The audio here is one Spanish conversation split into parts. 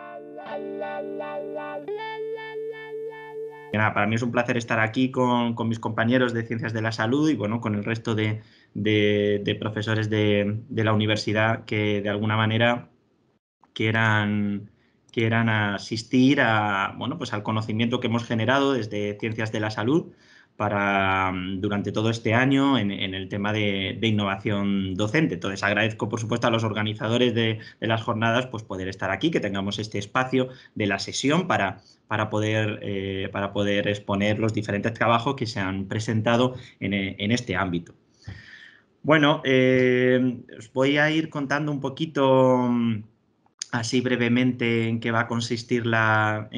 Nada, para mí es un placer estar aquí con mis compañeros de Ciencias de la Salud y bueno, con el resto de profesores de la universidad que de alguna manera quieran asistir bueno, pues al conocimiento que hemos generado desde Ciencias de la Salud durante todo este año en el tema de innovación docente. Entonces, agradezco, por supuesto, a los organizadores de las jornadas pues, poder estar aquí, que tengamos este espacio de la sesión para poder exponer los diferentes trabajos que se han presentado en este ámbito. Bueno, os voy a ir contando un poquito así brevemente en qué va a consistir la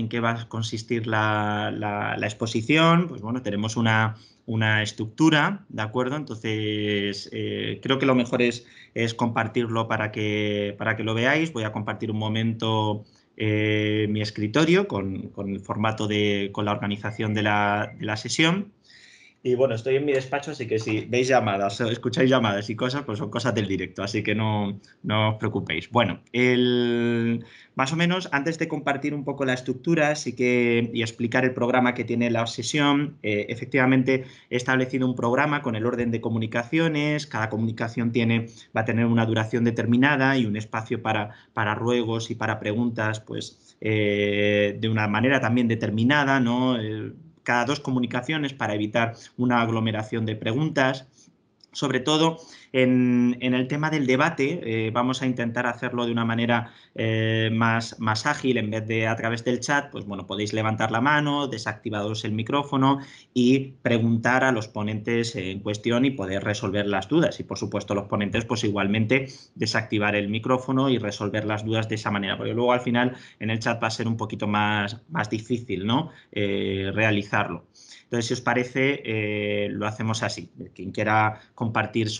exposición. Pues bueno, tenemos una estructura, ¿de acuerdo? Entonces, creo que lo mejor es compartirlo para que lo veáis. Voy a compartir un momento mi escritorio con el formato con la organización de la sesión. Y bueno, estoy en mi despacho, así que si veis llamadas o escucháis llamadas y cosas, pues son cosas del directo, así que no os preocupéis. Bueno, más o menos, antes de compartir un poco la estructura y explicar el programa que tiene la sesión, efectivamente he establecido un programa con el orden de comunicaciones. Cada comunicación va a tener una duración determinada y un espacio para ruegos y para preguntas, pues de una manera también determinada, ¿no? Cada 2 comunicaciones para evitar una aglomeración de preguntas. Sobre todo en el tema del debate, vamos a intentar hacerlo de una manera más ágil. En vez de a través del chat, pues bueno, podéis levantar la mano, desactivaros el micrófono y preguntar a los ponentes en cuestión y poder resolver las dudas. Y por supuesto los ponentes pues igualmente desactivar el micrófono y resolver las dudas de esa manera, porque luego al final en el chat va a ser un poquito más difícil, ¿no? Realizarlo. Entonces, si os parece, lo hacemos así. Quien quiera compartir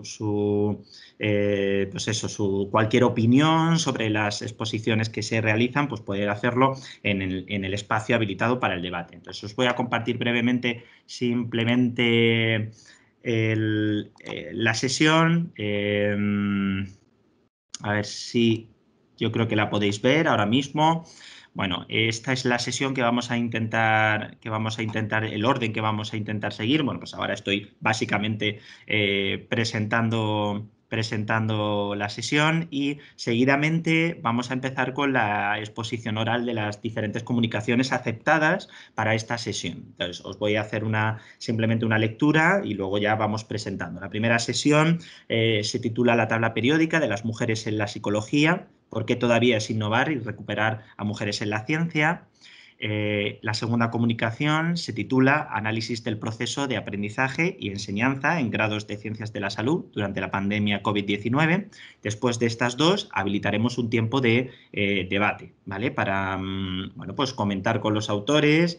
cualquier opinión sobre las exposiciones que se realizan, pues puede hacerlo en el espacio habilitado para el debate. Entonces, os voy a compartir brevemente simplemente la sesión. A ver si yo creo que la podéis ver ahora mismo. Bueno, esta es la sesión que vamos a intentar, el orden que vamos a intentar seguir. Bueno, pues ahora estoy básicamente presentando la sesión y seguidamente vamos a empezar con la exposición oral de las diferentes comunicaciones aceptadas para esta sesión. Entonces, os voy a hacer simplemente una lectura y luego ya vamos presentando. La primera sesión se titula La tabla periódica de las mujeres en la psicología. ¿Por qué todavía es innovar y recuperar a mujeres en la ciencia? La segunda comunicación se titula Análisis del proceso de aprendizaje y enseñanza en grados de ciencias de la salud durante la pandemia COVID-19. Después de estas dos, habilitaremos un tiempo de debate, ¿vale? Para bueno, pues comentar con los autores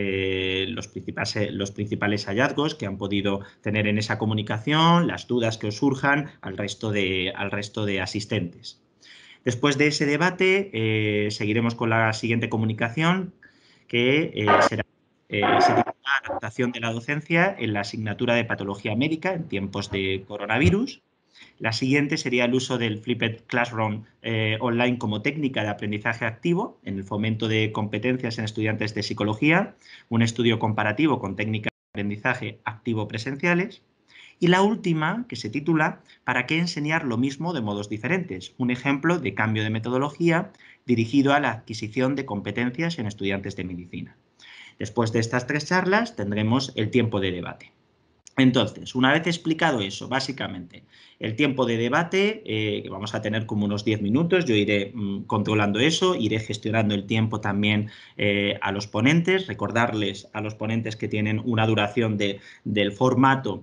los principales hallazgos que han podido tener en esa comunicación, las dudas que os surjan al resto de asistentes. Después de ese debate, seguiremos con la siguiente comunicación, que se titula Adaptación de la docencia en la asignatura de Patología Médica en tiempos de coronavirus. La siguiente sería el uso del Flipped Classroom online como técnica de aprendizaje activo en el fomento de competencias en estudiantes de psicología, un estudio comparativo con técnicas de aprendizaje activo presenciales. Y la última, que se titula ¿Para qué enseñar lo mismo de modos diferentes? Un ejemplo de cambio de metodología dirigido a la adquisición de competencias en estudiantes de medicina. Después de estas 3 charlas tendremos el tiempo de debate. Entonces, una vez explicado eso, básicamente, el tiempo de debate, que vamos a tener como unos 10 minutos, yo iré controlando eso, iré gestionando el tiempo también a los ponentes, recordarles a los ponentes que tienen una duración del formato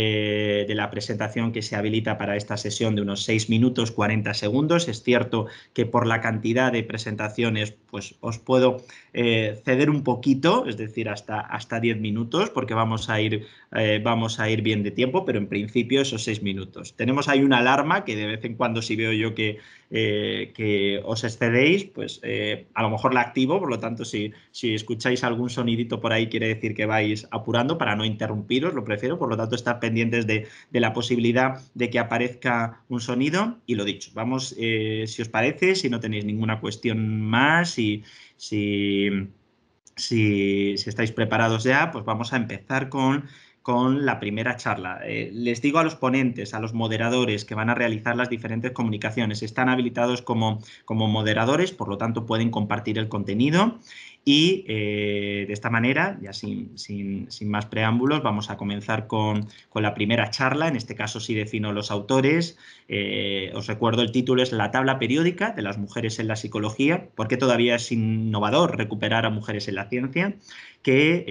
de la presentación que se habilita para esta sesión de unos 6 minutos 40 segundos. Es cierto que por la cantidad de presentaciones pues os puedo ceder un poquito, es decir, hasta 10 minutos, porque vamos a ir bien de tiempo, pero en principio esos 6 minutos. Tenemos ahí una alarma que de vez en cuando si veo yo que os excedéis, pues a lo mejor la activo, por lo tanto si escucháis algún sonidito por ahí quiere decir que vais apurando para no interrumpiros, lo prefiero, por lo tanto estar pendientes de la posibilidad de que aparezca un sonido. Y lo dicho, vamos, si os parece, si no tenéis ninguna cuestión más, si estáis preparados ya, pues vamos a empezar con la primera charla. Les digo a los ponentes, a los moderadores que van a realizar las diferentes comunicaciones, están habilitados como moderadores, por lo tanto pueden compartir el contenido y de esta manera, ya sin más preámbulos, vamos a comenzar con la primera charla. En este caso sí defino los autores. Os recuerdo, el título es La tabla periódica de las mujeres en la psicología, porque todavía es innovador recuperar a mujeres en la ciencia, que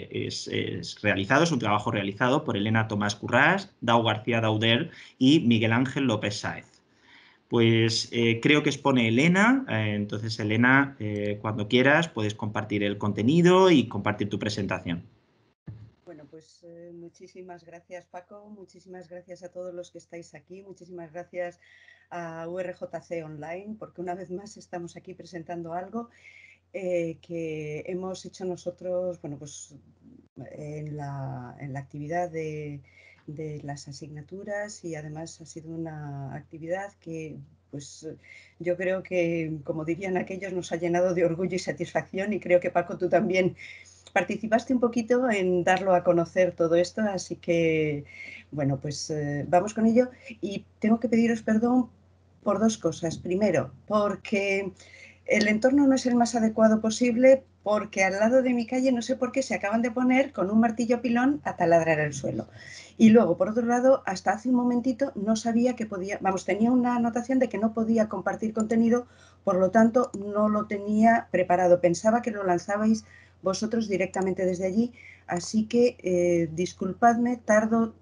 es un trabajo realizado por Elena Tomás Currás, Dau García Dauder y Miguel Ángel López Sáez. Pues creo que expone Elena, entonces Elena, cuando quieras puedes compartir el contenido y compartir tu presentación. Bueno, pues muchísimas gracias, Paco, muchísimas gracias a todos los que estáis aquí, muchísimas gracias a URJC Online, porque una vez más estamos aquí presentando algo que hemos hecho nosotros, bueno, pues en la actividad de las asignaturas, y además ha sido una actividad que, pues yo creo que, como dirían aquellos, nos ha llenado de orgullo y satisfacción, y creo que, Paco, tú también participaste un poquito en darlo a conocer todo esto, así que, bueno, pues vamos con ello. Y tengo que pediros perdón por dos cosas. Primero, porque el entorno no es el más adecuado posible, porque al lado de mi calle, no sé por qué, se acaban de poner con un martillo pilón a taladrar el suelo. Y luego, por otro lado, hasta hace un momentito no sabía que podía, vamos, tenía una anotación de que no podía compartir contenido, por lo tanto no lo tenía preparado. Pensaba que lo lanzabais vosotros directamente desde allí, así que disculpadme, tardo,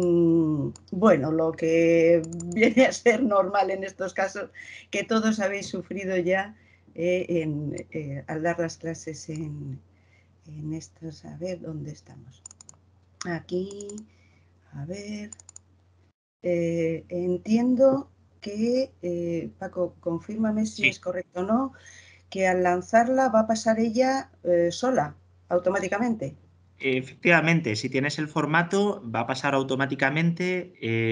bueno, lo que viene a ser normal en estos casos, que todos habéis sufrido ya al dar las clases en estos, a ver, ¿dónde estamos? Aquí, a ver, entiendo que, Paco, confírmame si es Sí. correcto o no, que al lanzarla va a pasar ella sola, automáticamente. Efectivamente, si tienes el formato, va a pasar automáticamente.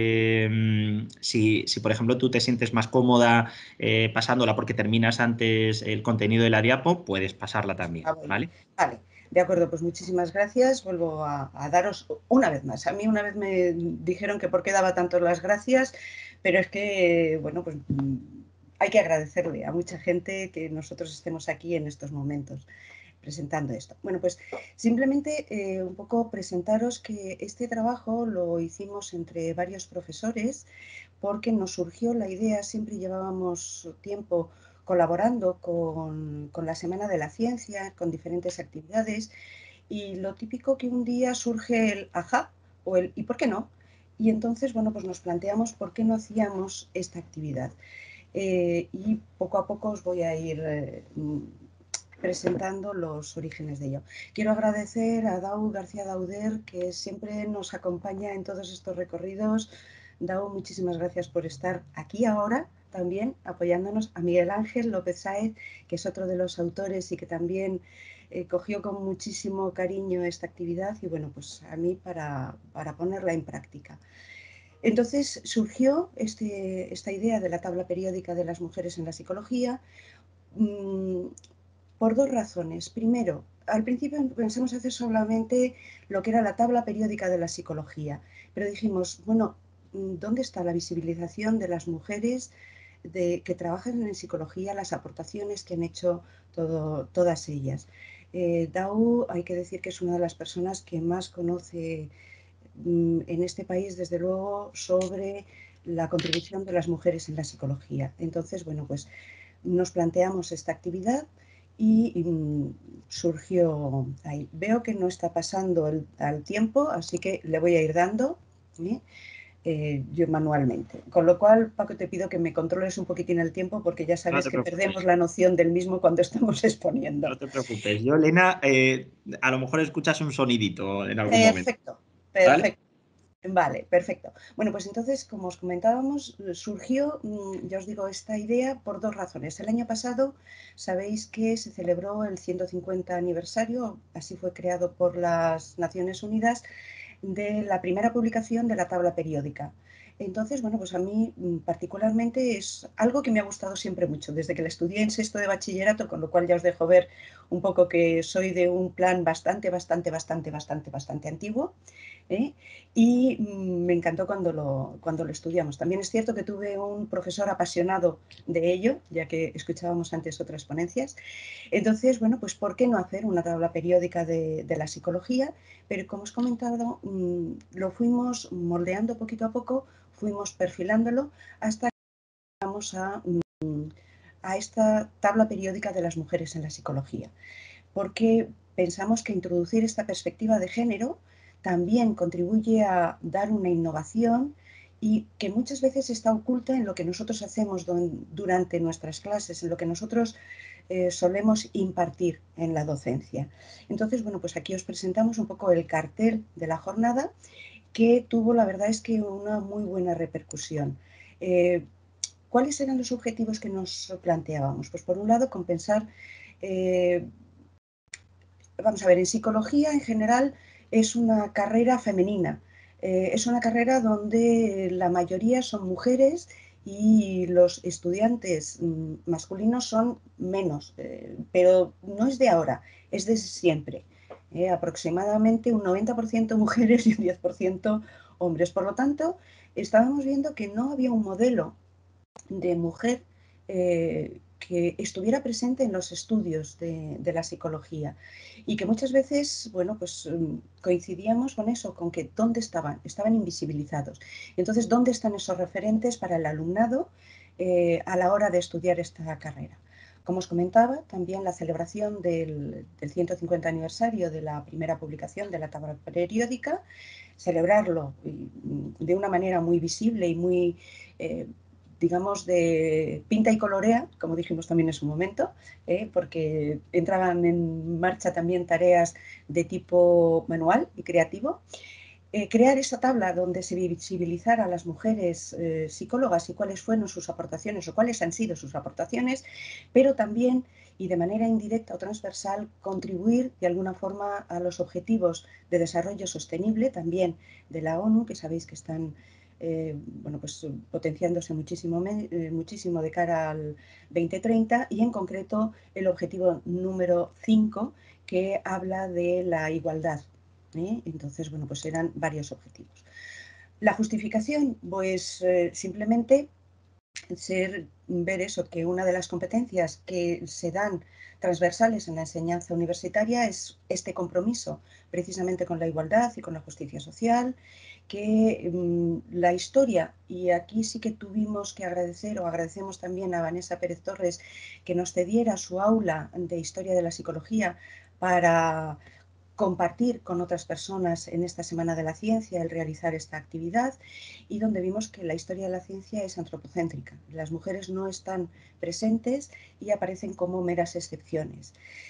Si, por ejemplo, tú te sientes más cómoda pasándola porque terminas antes el contenido de la diapo, puedes pasarla también, Bueno. ¿vale? Vale, de acuerdo, pues muchísimas gracias. Vuelvo a daros una vez más. A mí una vez me dijeron que por qué daba tanto las gracias, pero es que, bueno, pues hay que agradecerle a mucha gente que nosotros estemos aquí en estos momentos presentando esto. Bueno, pues simplemente un poco presentaros que este trabajo lo hicimos entre varios profesores, porque nos surgió la idea, siempre llevábamos tiempo colaborando con la Semana de la Ciencia, con diferentes actividades, y lo típico que un día surge el ajá o el ¿y por qué no? Y entonces, bueno, pues nos planteamos por qué no hacíamos esta actividad. Y poco a poco os voy a ir presentando los orígenes de ello. Quiero agradecer a Dau García Dauder, que siempre nos acompaña en todos estos recorridos. Dau, muchísimas gracias por estar aquí ahora, también apoyándonos. A Miguel Ángel López Sáez, que es otro de los autores y que también cogió con muchísimo cariño esta actividad, y bueno, pues a mí para ponerla en práctica. Entonces surgió esta idea de la tabla periódica de las mujeres en la psicología, por dos razones. Primero, al principio pensamos hacer solamente lo que era la tabla periódica de la psicología, pero dijimos, bueno, ¿dónde está la visibilización de las mujeres que trabajan en psicología, las aportaciones que han hecho todas ellas? Dau, hay que decir que es una de las personas que más conoce en este país, desde luego, sobre la contribución de las mujeres en la psicología. Entonces, bueno, pues nos planteamos esta actividad y surgió ahí. Veo que no está pasando al tiempo, así que le voy a ir dando yo manualmente. Con lo cual, Paco, te pido que me controles un poquitín el tiempo, porque ya No sabes te que perdemos preocupes. la noción del mismo cuando estamos exponiendo. No te preocupes. Yo, Elena, a lo mejor escuchas un sonidito en algún momento, Perfecto, ¿vale? perfecto. Vale, perfecto. Bueno, pues entonces, como os comentábamos, surgió, ya os digo, esta idea por dos razones. El año pasado sabéis que se celebró el 150 aniversario, así fue creado por las Naciones Unidas, de la primera publicación de la tabla periódica. Entonces, bueno, pues a mí particularmente es algo que me ha gustado siempre mucho, desde que la estudié en sexto de bachillerato, con lo cual ya os dejo ver un poco que soy de un plan bastante antiguo. ¿eh? Y me encantó cuando lo estudiamos. También es cierto que tuve un profesor apasionado de ello, ya que escuchábamos antes otras ponencias. Entonces, bueno, pues ¿por qué no hacer una tabla periódica de la psicología? Pero como os he comentado, lo fuimos moldeando poquito a poco, fuimos perfilándolo hasta que llegamos a esta tabla periódica de las mujeres en la psicología. Porque pensamos que introducir esta perspectiva de género también contribuye a dar una innovación y que muchas veces está oculta en lo que nosotros hacemos durante nuestras clases, en lo que nosotros solemos impartir en la docencia. Entonces, bueno, pues aquí os presentamos un poco el cartel de la jornada, que tuvo, la verdad es que una muy buena repercusión. ¿Cuáles eran los objetivos que nos planteábamos? Pues por un lado, compensar, vamos a ver, en psicología en general es una carrera femenina, es una carrera donde la mayoría son mujeres y los estudiantes masculinos son menos, pero no es de ahora, es de siempre. Aproximadamente un 90% mujeres y un 10% hombres. Por lo tanto, estábamos viendo que no había un modelo de mujer que estuviera presente en los estudios de la psicología y que muchas veces, bueno, pues coincidíamos con eso, con que ¿dónde estaban? Estaban invisibilizados. Entonces, ¿dónde están esos referentes para el alumnado a la hora de estudiar esta carrera? Como os comentaba, también la celebración del 150 aniversario de la primera publicación de la tabla periódica, celebrarlo de una manera muy visible y muy digamos, de pinta y colorea, como dijimos también en su momento, porque entraban en marcha también tareas de tipo manual y creativo. Crear esa tabla donde se visibilizara a las mujeres psicólogas y cuáles fueron sus aportaciones o cuáles han sido sus aportaciones, pero también y de manera indirecta o transversal contribuir de alguna forma a los objetivos de desarrollo sostenible también de la ONU, que sabéis que están bueno, pues, potenciándose muchísimo de cara al 2030 y en concreto el objetivo número 5 que habla de la igualdad. Entonces, bueno, pues eran varios objetivos. La justificación, pues simplemente ver eso, que una de las competencias que se dan transversales en la enseñanza universitaria es este compromiso precisamente con la igualdad y con la justicia social, que la historia, y aquí sí que tuvimos que agradecer o agradecemos también a Vanessa Pérez Torres que nos cediera su aula de historia de la psicología para compartir con otras personas en esta Semana de la Ciencia el realizar esta actividad y donde vimos que la historia de la ciencia es antropocéntrica. Las mujeres no están presentes y aparecen como meras excepciones.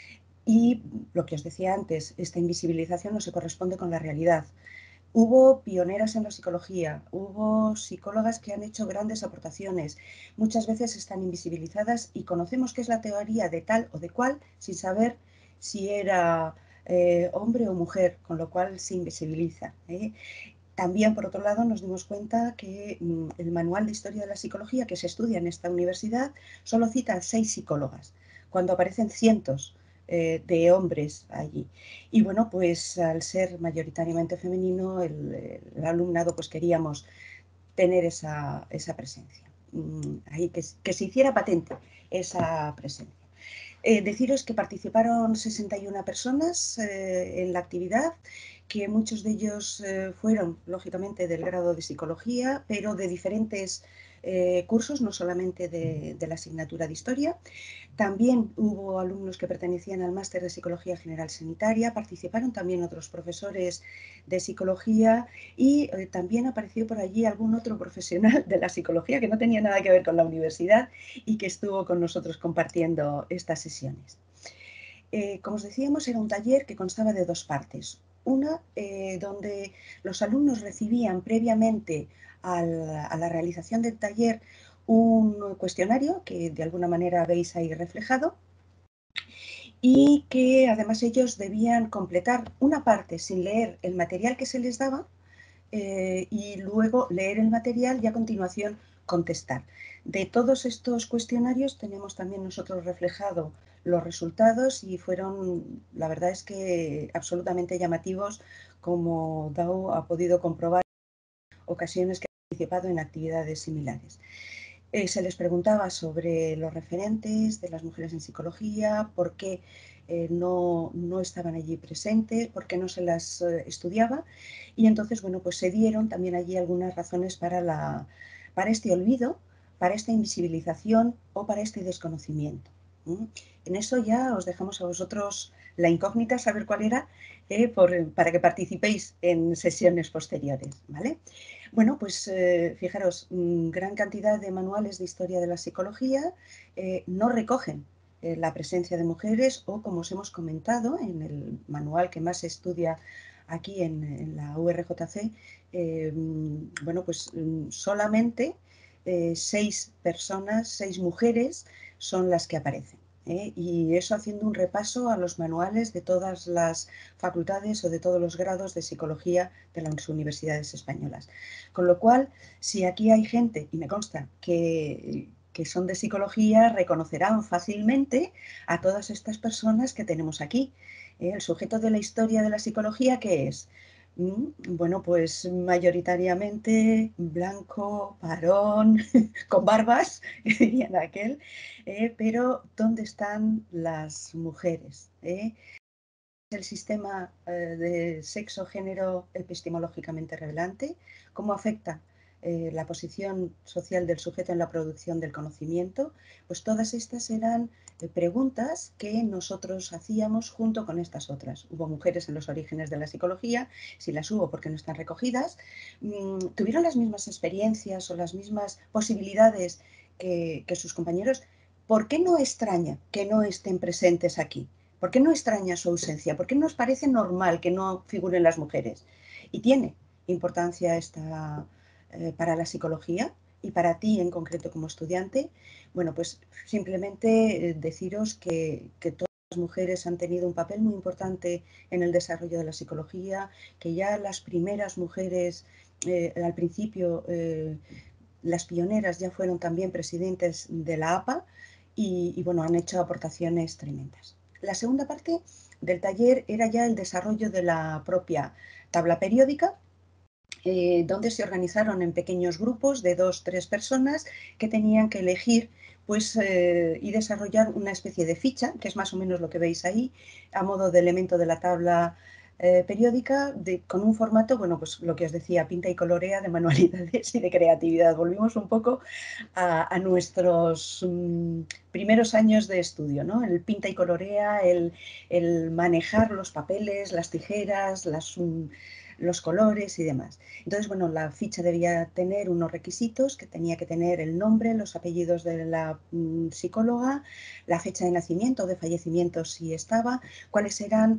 Y lo que os decía antes, esta invisibilización no se corresponde con la realidad. Hubo pioneras en la psicología, hubo psicólogas que han hecho grandes aportaciones, muchas veces están invisibilizadas y conocemos qué es la teoría de tal o de cual sin saber si era hombre o mujer, con lo cual se invisibiliza. También, por otro lado, nos dimos cuenta que el manual de historia de la psicología que se estudia en esta universidad solo cita a 6 psicólogas, cuando aparecen cientos de hombres allí. Y bueno, pues al ser mayoritariamente femenino, el alumnado pues queríamos tener esa presencia. Ahí que se hiciera patente esa presencia. Deciros que participaron 61 personas en la actividad, que muchos de ellos fueron, lógicamente, del grado de psicología, pero de diferentes cursos, no solamente de la asignatura de historia. También hubo alumnos que pertenecían al máster de Psicología General Sanitaria, participaron también otros profesores de psicología y también apareció por allí algún otro profesional de la psicología que no tenía nada que ver con la universidad y que estuvo con nosotros compartiendo estas sesiones. Como os decíamos, era un taller que constaba de dos partes. Una donde los alumnos recibían previamente a la realización del taller un cuestionario que de alguna manera veis ahí reflejado y que además ellos debían completar una parte sin leer el material que se les daba y luego leer el material y a continuación contestar. De todos estos cuestionarios tenemos también nosotros reflejado los resultados y fueron, la verdad es que absolutamente llamativos, como Dao ha podido comprobar en ocasiones que ha participado en actividades similares. Se les preguntaba sobre los referentes de las mujeres en psicología, por qué no estaban allí presentes, por qué no se las estudiaba. Y entonces, bueno, pues se dieron también allí algunas razones para este olvido, para esta invisibilización o para este desconocimiento. En eso ya os dejamos a vosotros la incógnita, saber cuál era, para que participéis en sesiones posteriores, ¿vale? Bueno, pues fijaros, gran cantidad de manuales de historia de la psicología no recogen la presencia de mujeres o, como os hemos comentado, en el manual que más se estudia aquí en la URJC, bueno, pues solamente 6 personas, 6 mujeres son las que aparecen. Y eso haciendo un repaso a los manuales de todas las facultades o de todos los grados de psicología de las universidades españolas. Con lo cual, si aquí hay gente, y me consta, que son de psicología, reconocerán fácilmente a todas estas personas que tenemos aquí. El sujeto de la historia de la psicología, ¿qué es? Bueno, pues mayoritariamente blanco, varón, con barbas, dirían aquel, pero ¿dónde están las mujeres? El sistema de sexo-género epistemológicamente relevante, cómo afecta la posición social del sujeto en la producción del conocimiento, pues todas estas eran preguntas que nosotros hacíamos junto con estas otras. Hubo mujeres en los orígenes de la psicología, si las hubo porque no están recogidas, tuvieron las mismas experiencias o las mismas posibilidades que sus compañeros. ¿Por qué no extraña que no estén presentes aquí? ¿Por qué no extraña su ausencia? ¿Por qué nos parece normal que no figuren las mujeres? Y tiene importancia esta para la psicología y para ti en concreto como estudiante. Bueno, pues simplemente deciros que todas las mujeres han tenido un papel muy importante en el desarrollo de la psicología, que ya las primeras mujeres al principio, las pioneras ya fueron también presidentes de la APA y bueno, han hecho aportaciones tremendas. La segunda parte del taller era ya el desarrollo de la propia tabla periódica, donde se organizaron en pequeños grupos de 2 o 3 personas que tenían que elegir pues, y desarrollar una especie de ficha, que es más o menos lo que veis ahí, a modo de elemento de la tabla periódica, con un formato, bueno, pues lo que os decía, pinta y colorea, de manualidades y de creatividad. Volvimos un poco a nuestros primeros años de estudio, ¿no? El pinta y colorea, el manejar los papeles, las tijeras, los colores y demás. Entonces, bueno, la ficha debía tener unos requisitos, que tenía que tener el nombre, los apellidos de la psicóloga, la fecha de nacimiento o de fallecimiento si estaba, cuáles eran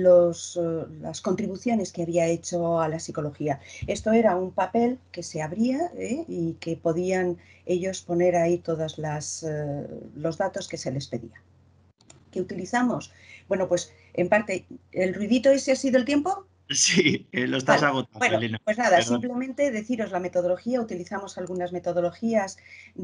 las contribuciones que había hecho a la psicología. Esto era un papel que se abría y que podían ellos poner ahí todos los datos que se les pedía. ¿Qué utilizamos? Bueno, pues en parte, ¿el ruidito ese ha sido el tiempo? Sí, lo estás Vale, agotando, bueno, Elena. pues nada, Perdón. simplemente deciros la metodología. Utilizamos algunas metodologías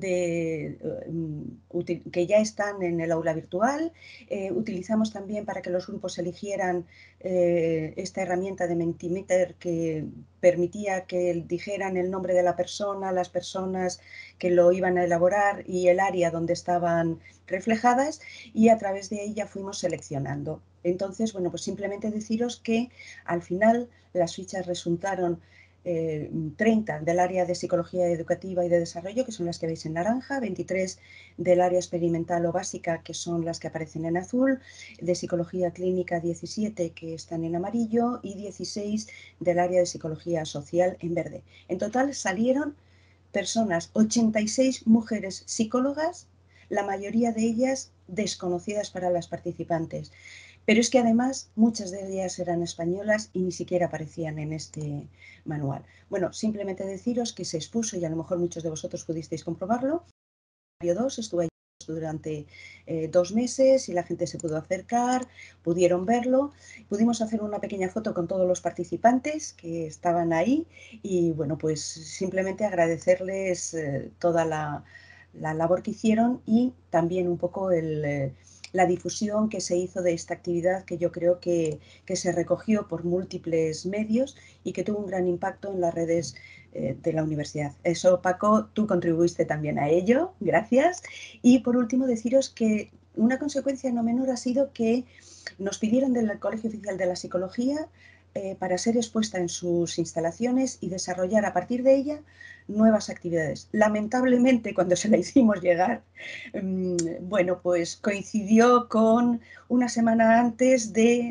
que ya están en el aula virtual. Utilizamos también para que los grupos eligieran esta herramienta de Mentimeter que permitía que dijeran el nombre de la persona, las personas que lo iban a elaborar y el área donde estaban reflejadas, y a través de ella fuimos seleccionando. Entonces, bueno, pues simplemente deciros que al final las fichas resultaron 30 del área de psicología educativa y de desarrollo, que son las que veis en naranja, 23 del área experimental o básica, que son las que aparecen en azul, de psicología clínica 17, que están en amarillo, y 16 del área de psicología social en verde. En total salieron personas, 86 mujeres psicólogas, la mayoría de ellas desconocidas para las participantes. Pero es que además muchas de ellas eran españolas y ni siquiera aparecían en este manual. Bueno, simplemente deciros que se expuso, y a lo mejor muchos de vosotros pudisteis comprobarlo, 2 estuve allí durante 2 meses y la gente se pudo acercar, pudieron verlo, pudimos hacer una pequeña foto con todos los participantes que estaban ahí y bueno, pues simplemente agradecerles toda la labor que hicieron y también un poco la difusión que se hizo de esta actividad que yo creo que se recogió por múltiples medios y que tuvo un gran impacto en las redes de la universidad. Eso, Paco, tú contribuiste también a ello, gracias. Y por último, deciros que una consecuencia no menor ha sido que nos pidieron del Colegio Oficial de la Psicología para ser expuesta en sus instalaciones y desarrollar a partir de ella nuevas actividades. Lamentablemente, cuando se la hicimos llegar, bueno, pues coincidió con una semana antes de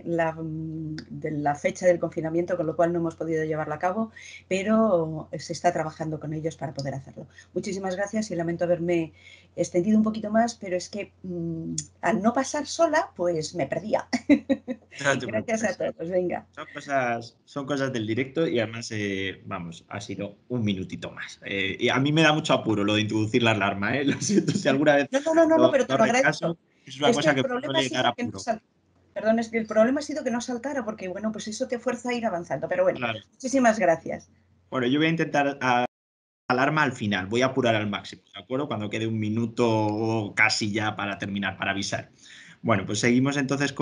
la fecha del confinamiento, con lo cual no hemos podido llevarla a cabo, pero se está trabajando con ellos para poder hacerlo. Muchísimas gracias y lamento haberme extendido un poquito más, pero es que al no pasar sola, pues me perdía. No te Gracias a preocupes. todos, venga. Son cosas del directo y además, vamos, ha sido un minutito más. Y a mí me da mucho apuro lo de introducir la alarma, ¿eh? Lo siento si alguna vez No, pero te lo lo agradezco. retraso. Es una Es que cosa el que puedo problema ha llegar a sido que no apuro. Perdón, es que el problema ha sido que no saltara, porque bueno, pues eso te fuerza a ir avanzando. Pero bueno, Claro. muchísimas gracias. Bueno, yo voy a intentar alarma al final, voy a apurar al máximo, ¿de acuerdo? Cuando quede un minuto o casi ya para terminar, para avisar. Bueno, pues seguimos entonces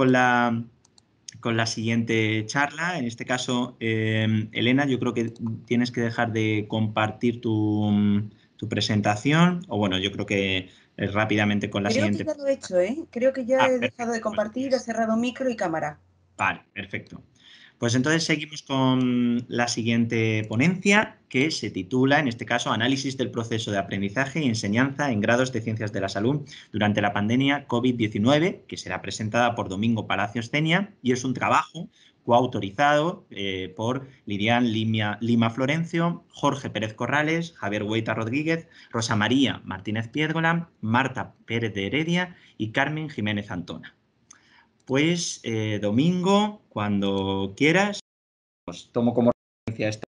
con la siguiente charla. En este caso, Elena, yo creo que tienes que dejar de compartir tu presentación, o bueno, yo creo que rápidamente con la Creo que siguiente. ya lo he hecho, ¿eh? Creo que ya Ah, he dejado perfecto. de Pues compartir, he cerrado micro y cámara. vale, perfecto. Pues entonces seguimos con la siguiente ponencia, que se titula, en este caso, Análisis del proceso de aprendizaje y enseñanza en grados de ciencias de la salud durante la pandemia COVID-19, que será presentada por Domingo Palacios Cenia, y es un trabajo coautorizado por Lidian Lima Florencio, Jorge Pérez Corrales, Javier Hueita Rodríguez, Rosa María Martínez Piedgola, Marta Pérez de Heredia y Carmen Jiménez Antona. Pues, Domingo, cuando quieras, pues tomo como referencia esta.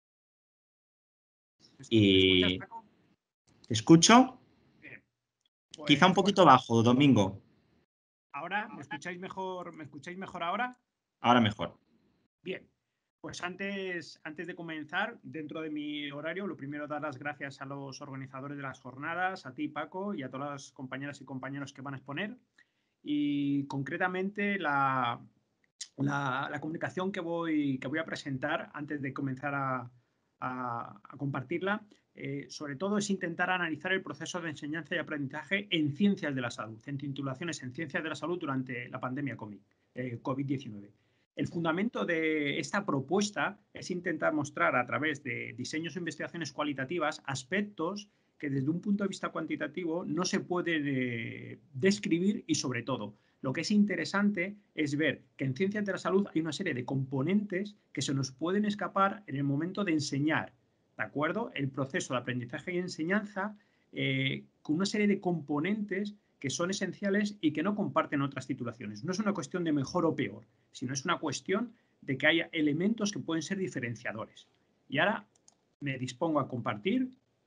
¿Me escuchas, Y Paco? te escucho. Bien. Quizá un Pues bueno, poquito bajo, Domingo. ahora me escucháis mejor, ahora. Ahora mejor. Bien. Pues antes de comenzar, dentro de mi horario, lo primero dar las gracias a los organizadores de las jornadas, a ti, Paco, y a todas las compañeras y compañeros que van a exponer. Y concretamente la comunicación que voy a presentar antes de comenzar a compartirla, sobre todo es intentar analizar el proceso de enseñanza y aprendizaje en ciencias de la salud, en titulaciones en ciencias de la salud durante la pandemia COVID-19. El fundamento de esta propuesta es intentar mostrar a través de diseños o investigaciones cualitativas aspectos que desde un punto de vista cuantitativo no se pueden describir y sobre todo lo que es interesante es ver que en ciencias de la salud hay una serie de componentes que se nos pueden escapar en el momento de enseñar, ¿de acuerdo? El proceso de aprendizaje y enseñanza con una serie de componentes que son esenciales y que no comparten otras titulaciones. No es una cuestión de mejor o peor, sino es una cuestión de que haya elementos que pueden ser diferenciadores. Y ahora me dispongo a compartir.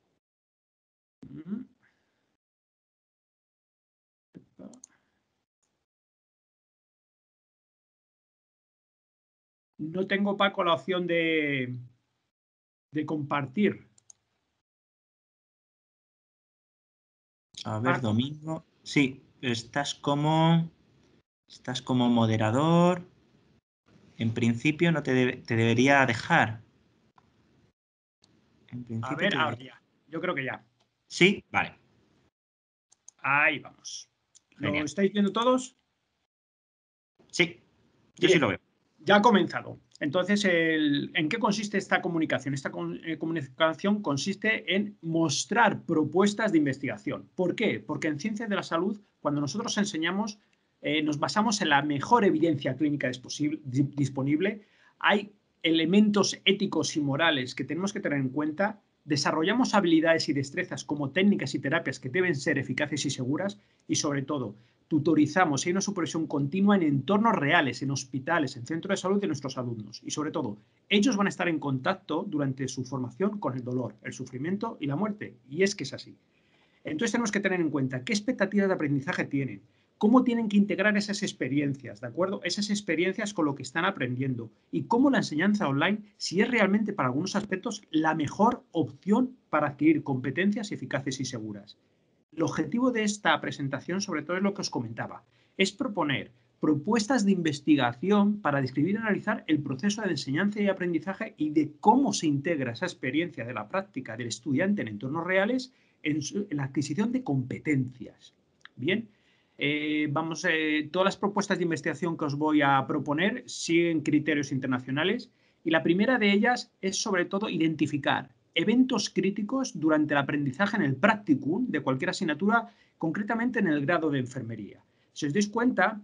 No tengo, Paco, la opción de compartir. A ver, Paco. Domingo. Sí, estás como moderador. En principio no te debería dejar. En A principio ver, te ahora debería. ya. Yo creo que ya. Sí, vale. Ahí vamos. ¿Lo Genial. estáis viendo todos? Sí, yo sí Bien, lo veo. ya ha comenzado. Entonces, ¿en qué consiste esta comunicación? Esta comunicación consiste en mostrar propuestas de investigación. ¿Por qué? Porque en ciencias de la salud, cuando nosotros enseñamos, nos basamos en la mejor evidencia clínica disponible. Hay elementos éticos y morales que tenemos que tener en cuenta. Desarrollamos habilidades y destrezas como técnicas y terapias que deben ser eficaces y seguras y, sobre todo, tutorizamos, hay una supervisión continua en entornos reales, en hospitales, en centros de salud de nuestros alumnos. Y sobre todo, ellos van a estar en contacto durante su formación con el dolor, el sufrimiento y la muerte. Y es que es así. Entonces tenemos que tener en cuenta qué expectativas de aprendizaje tienen, cómo tienen que integrar esas experiencias, ¿de acuerdo? Esas experiencias con lo que están aprendiendo y cómo la enseñanza online, si es realmente para algunos aspectos la mejor opción para adquirir competencias eficaces y seguras. El objetivo de esta presentación, sobre todo, es lo que os comentaba, es proponer propuestas de investigación para describir y analizar el proceso de enseñanza y aprendizaje y de cómo se integra esa experiencia de la práctica del estudiante en entornos reales en la adquisición de competencias. Bien, todas las propuestas de investigación que os voy a proponer siguen criterios internacionales y la primera de ellas es sobre todo identificar eventos críticos durante el aprendizaje en el practicum de cualquier asignatura, concretamente en el grado de enfermería. Si os dais cuenta,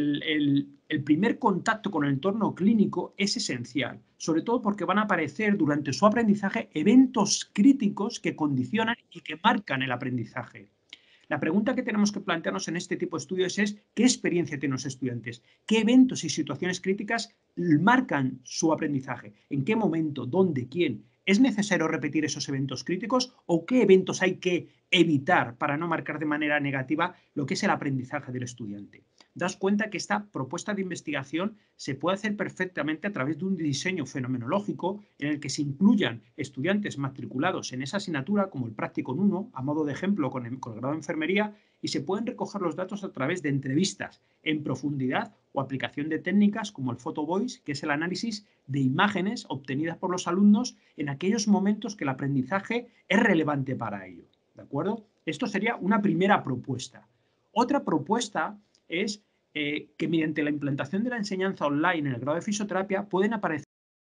el primer contacto con el entorno clínico es esencial, sobre todo porque van a aparecer durante su aprendizaje eventos críticos que condicionan y que marcan el aprendizaje. La pregunta que tenemos que plantearnos en este tipo de estudios es ¿qué experiencia tienen los estudiantes? ¿Qué eventos y situaciones críticas marcan su aprendizaje? ¿En qué momento? ¿Dónde? ¿Quién? ¿Es necesario repetir esos eventos críticos o qué eventos hay que evitar para no marcar de manera negativa lo que es el aprendizaje del estudiante? Daos cuenta que esta propuesta de investigación se puede hacer perfectamente a través de un diseño fenomenológico en el que se incluyan estudiantes matriculados en esa asignatura, como el Practicum 1, a modo de ejemplo con el grado de enfermería, y se pueden recoger los datos a través de entrevistas en profundidad o aplicación de técnicas como el Photo Voice, que es el análisis de imágenes obtenidas por los alumnos en aquellos momentos que el aprendizaje es relevante para ello. ¿De acuerdo? Esto sería una primera propuesta. Otra propuesta es que mediante la implantación de la enseñanza online en el grado de fisioterapia pueden aparecer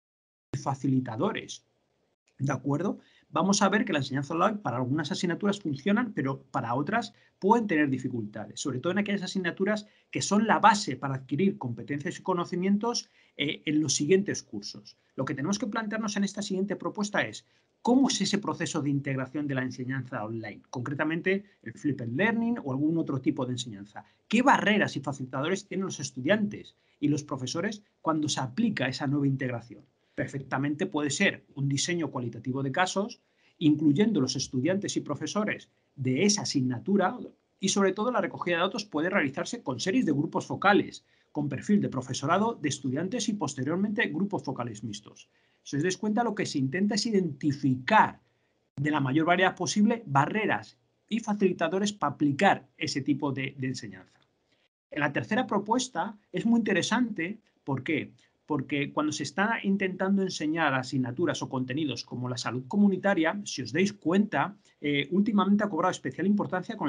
facilitadores. ¿De acuerdo? Vamos a ver que la enseñanza online para algunas asignaturas funcionan, pero para otras pueden tener dificultades, sobre todo en aquellas asignaturas que son la base para adquirir competencias y conocimientos en los siguientes cursos. Lo que tenemos que plantearnos en esta siguiente propuesta es cómo es ese proceso de integración de la enseñanza online, concretamente el flipped learning o algún otro tipo de enseñanza. ¿Qué barreras y facilitadores tienen los estudiantes y los profesores cuando se aplica esa nueva integración? Perfectamente puede ser un diseño cualitativo de casos, incluyendo los estudiantes y profesores de esa asignatura y sobre todo la recogida de datos puede realizarse con series de grupos focales, con perfil de profesorado, de estudiantes y posteriormente grupos focales mixtos. Si os dais cuenta, lo que se intenta es identificar de la mayor variedad posible barreras y facilitadores para aplicar ese tipo de enseñanza. En la tercera propuesta es muy interesante, ¿por qué? Porque cuando se está intentando enseñar asignaturas o contenidos como la salud comunitaria, si os dais cuenta, últimamente ha cobrado especial importancia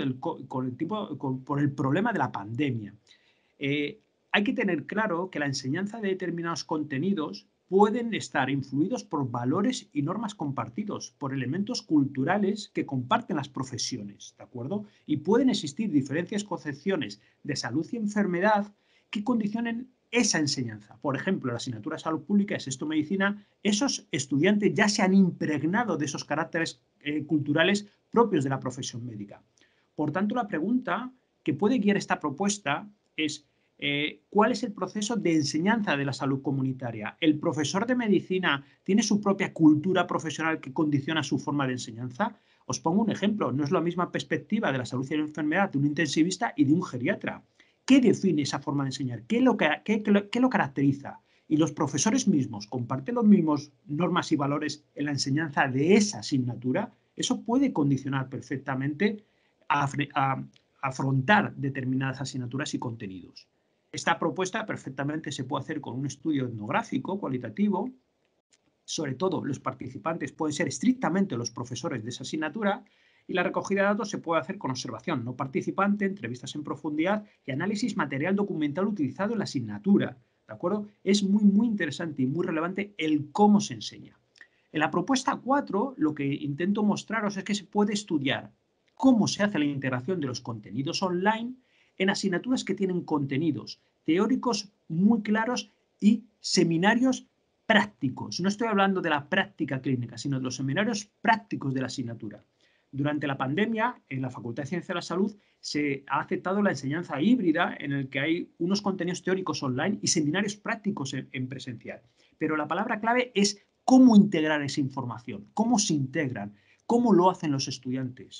por el problema de la pandemia. Hay que tener claro que la enseñanza de determinados contenidos pueden estar influidos por valores y normas compartidos, por elementos culturales que comparten las profesiones, ¿de acuerdo? Y pueden existir diferentes concepciones de salud y enfermedad que condicionen esa enseñanza. Por ejemplo, la asignatura de salud pública y sexto medicina, esos estudiantes ya se han impregnado de esos caracteres culturales propios de la profesión médica. Por tanto, la pregunta que puede guiar esta propuesta es ¿cuál es el proceso de enseñanza de la salud comunitaria? ¿El profesor de medicina tiene su propia cultura profesional que condiciona su forma de enseñanza? Os pongo un ejemplo, no es la misma perspectiva de la salud y la enfermedad de un intensivista y de un geriatra. ¿Qué define esa forma de enseñar? ¿Qué lo caracteriza? Y los profesores mismos comparten los mismos normas y valores en la enseñanza de esa asignatura. Eso puede condicionar perfectamente a afrontar determinadas asignaturas y contenidos. Esta propuesta perfectamente se puede hacer con un estudio etnográfico, cualitativo. Sobre todo, los participantes pueden ser estrictamente los profesores de esa asignatura y la recogida de datos se puede hacer con observación no participante, entrevistas en profundidad y análisis material documental utilizado en la asignatura. ¿De acuerdo? Es muy interesante y muy relevante el cómo se enseña. En la propuesta 4, lo que intento mostraros es que se puede estudiar cómo se hace la integración de los contenidos online en asignaturas que tienen contenidos teóricos muy claros y seminarios prácticos. No estoy hablando de la práctica clínica, sino de los seminarios prácticos de la asignatura. Durante la pandemia, en la Facultad de Ciencias de la Salud, se ha aceptado la enseñanza híbrida en el que hay unos contenidos teóricos online y seminarios prácticos en presencial. Pero la palabra clave es cómo integrar esa información, cómo se integran, cómo lo hacen los estudiantes.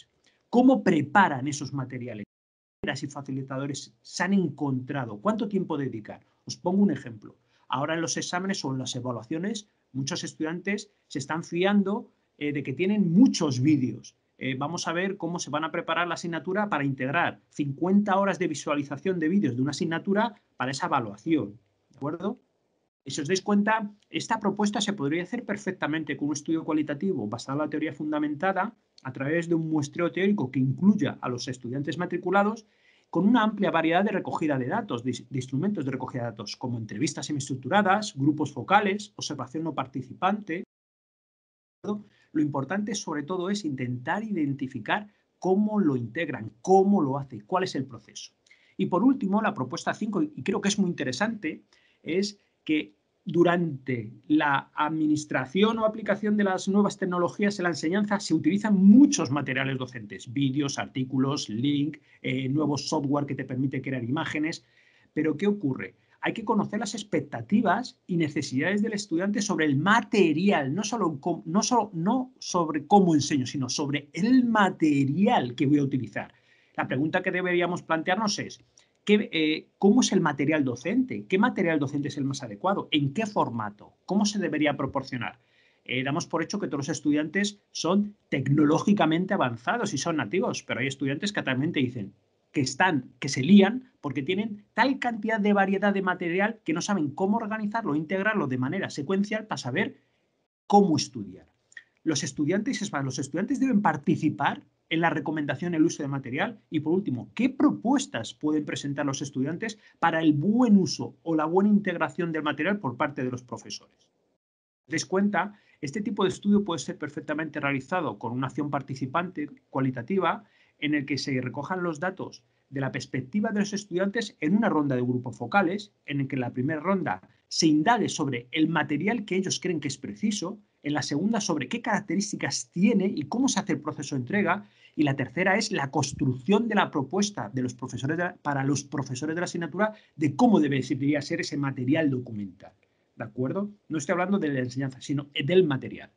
¿Cómo preparan esos materiales? ¿Qué y facilitadores se han encontrado? ¿Cuánto tiempo dedicar? Os pongo un ejemplo. Ahora en los exámenes o en las evaluaciones, muchos estudiantes se están fiando de que tienen muchos vídeos. Vamos a ver cómo se van a preparar la asignatura para integrar 50 horas de visualización de vídeos de una asignatura para esa evaluación. ¿De acuerdo? Y si os dais cuenta, esta propuesta se podría hacer perfectamente con un estudio cualitativo basado en la teoría fundamentada a través de un muestreo teórico que incluya a los estudiantes matriculados con una amplia variedad de recogida de datos, de instrumentos de recogida de datos, como entrevistas semiestructuradas, grupos focales, observación no participante. Lo importante sobre todo es intentar identificar cómo lo integran, cómo lo hacen, cuál es el proceso. Y por último, la propuesta 5, y creo que es muy interesante, es que durante la administración o aplicación de las nuevas tecnologías en la enseñanza se utilizan muchos materiales docentes, vídeos, artículos, link, nuevos software que te permite crear imágenes. Pero ¿qué ocurre? Hay que conocer las expectativas y necesidades del estudiante sobre el material, no sobre cómo enseño, sino sobre el material que voy a utilizar. La pregunta que deberíamos plantearnos es, ¿cómo es el material docente? ¿Qué material docente es el más adecuado? ¿En qué formato? ¿Cómo se debería proporcionar? Damos por hecho que todos los estudiantes son tecnológicamente avanzados y son nativos, pero hay estudiantes que también te dicen que se lían porque tienen tal cantidad de variedad de material que no saben cómo organizarlo, integrarlo de manera secuencial para saber cómo estudiar. Los estudiantes deben participar en la recomendación y el uso de material. Y por último, ¿qué propuestas pueden presentar los estudiantes para el buen uso o la buena integración del material por parte de los profesores? ¿Os dais cuenta? Este tipo de estudio puede ser perfectamente realizado con una acción participante cualitativa en el que se recojan los datos de la perspectiva de los estudiantes en una ronda de grupos focales, en el que en la primera ronda se indague sobre el material que ellos creen que es preciso, en la segunda sobre qué características tiene y cómo se hace el proceso de entrega, y la tercera es la construcción de la propuesta de los profesores para los profesores de la asignatura de cómo debería ser ese material documental. ¿De acuerdo? No estoy hablando de la enseñanza, sino del material.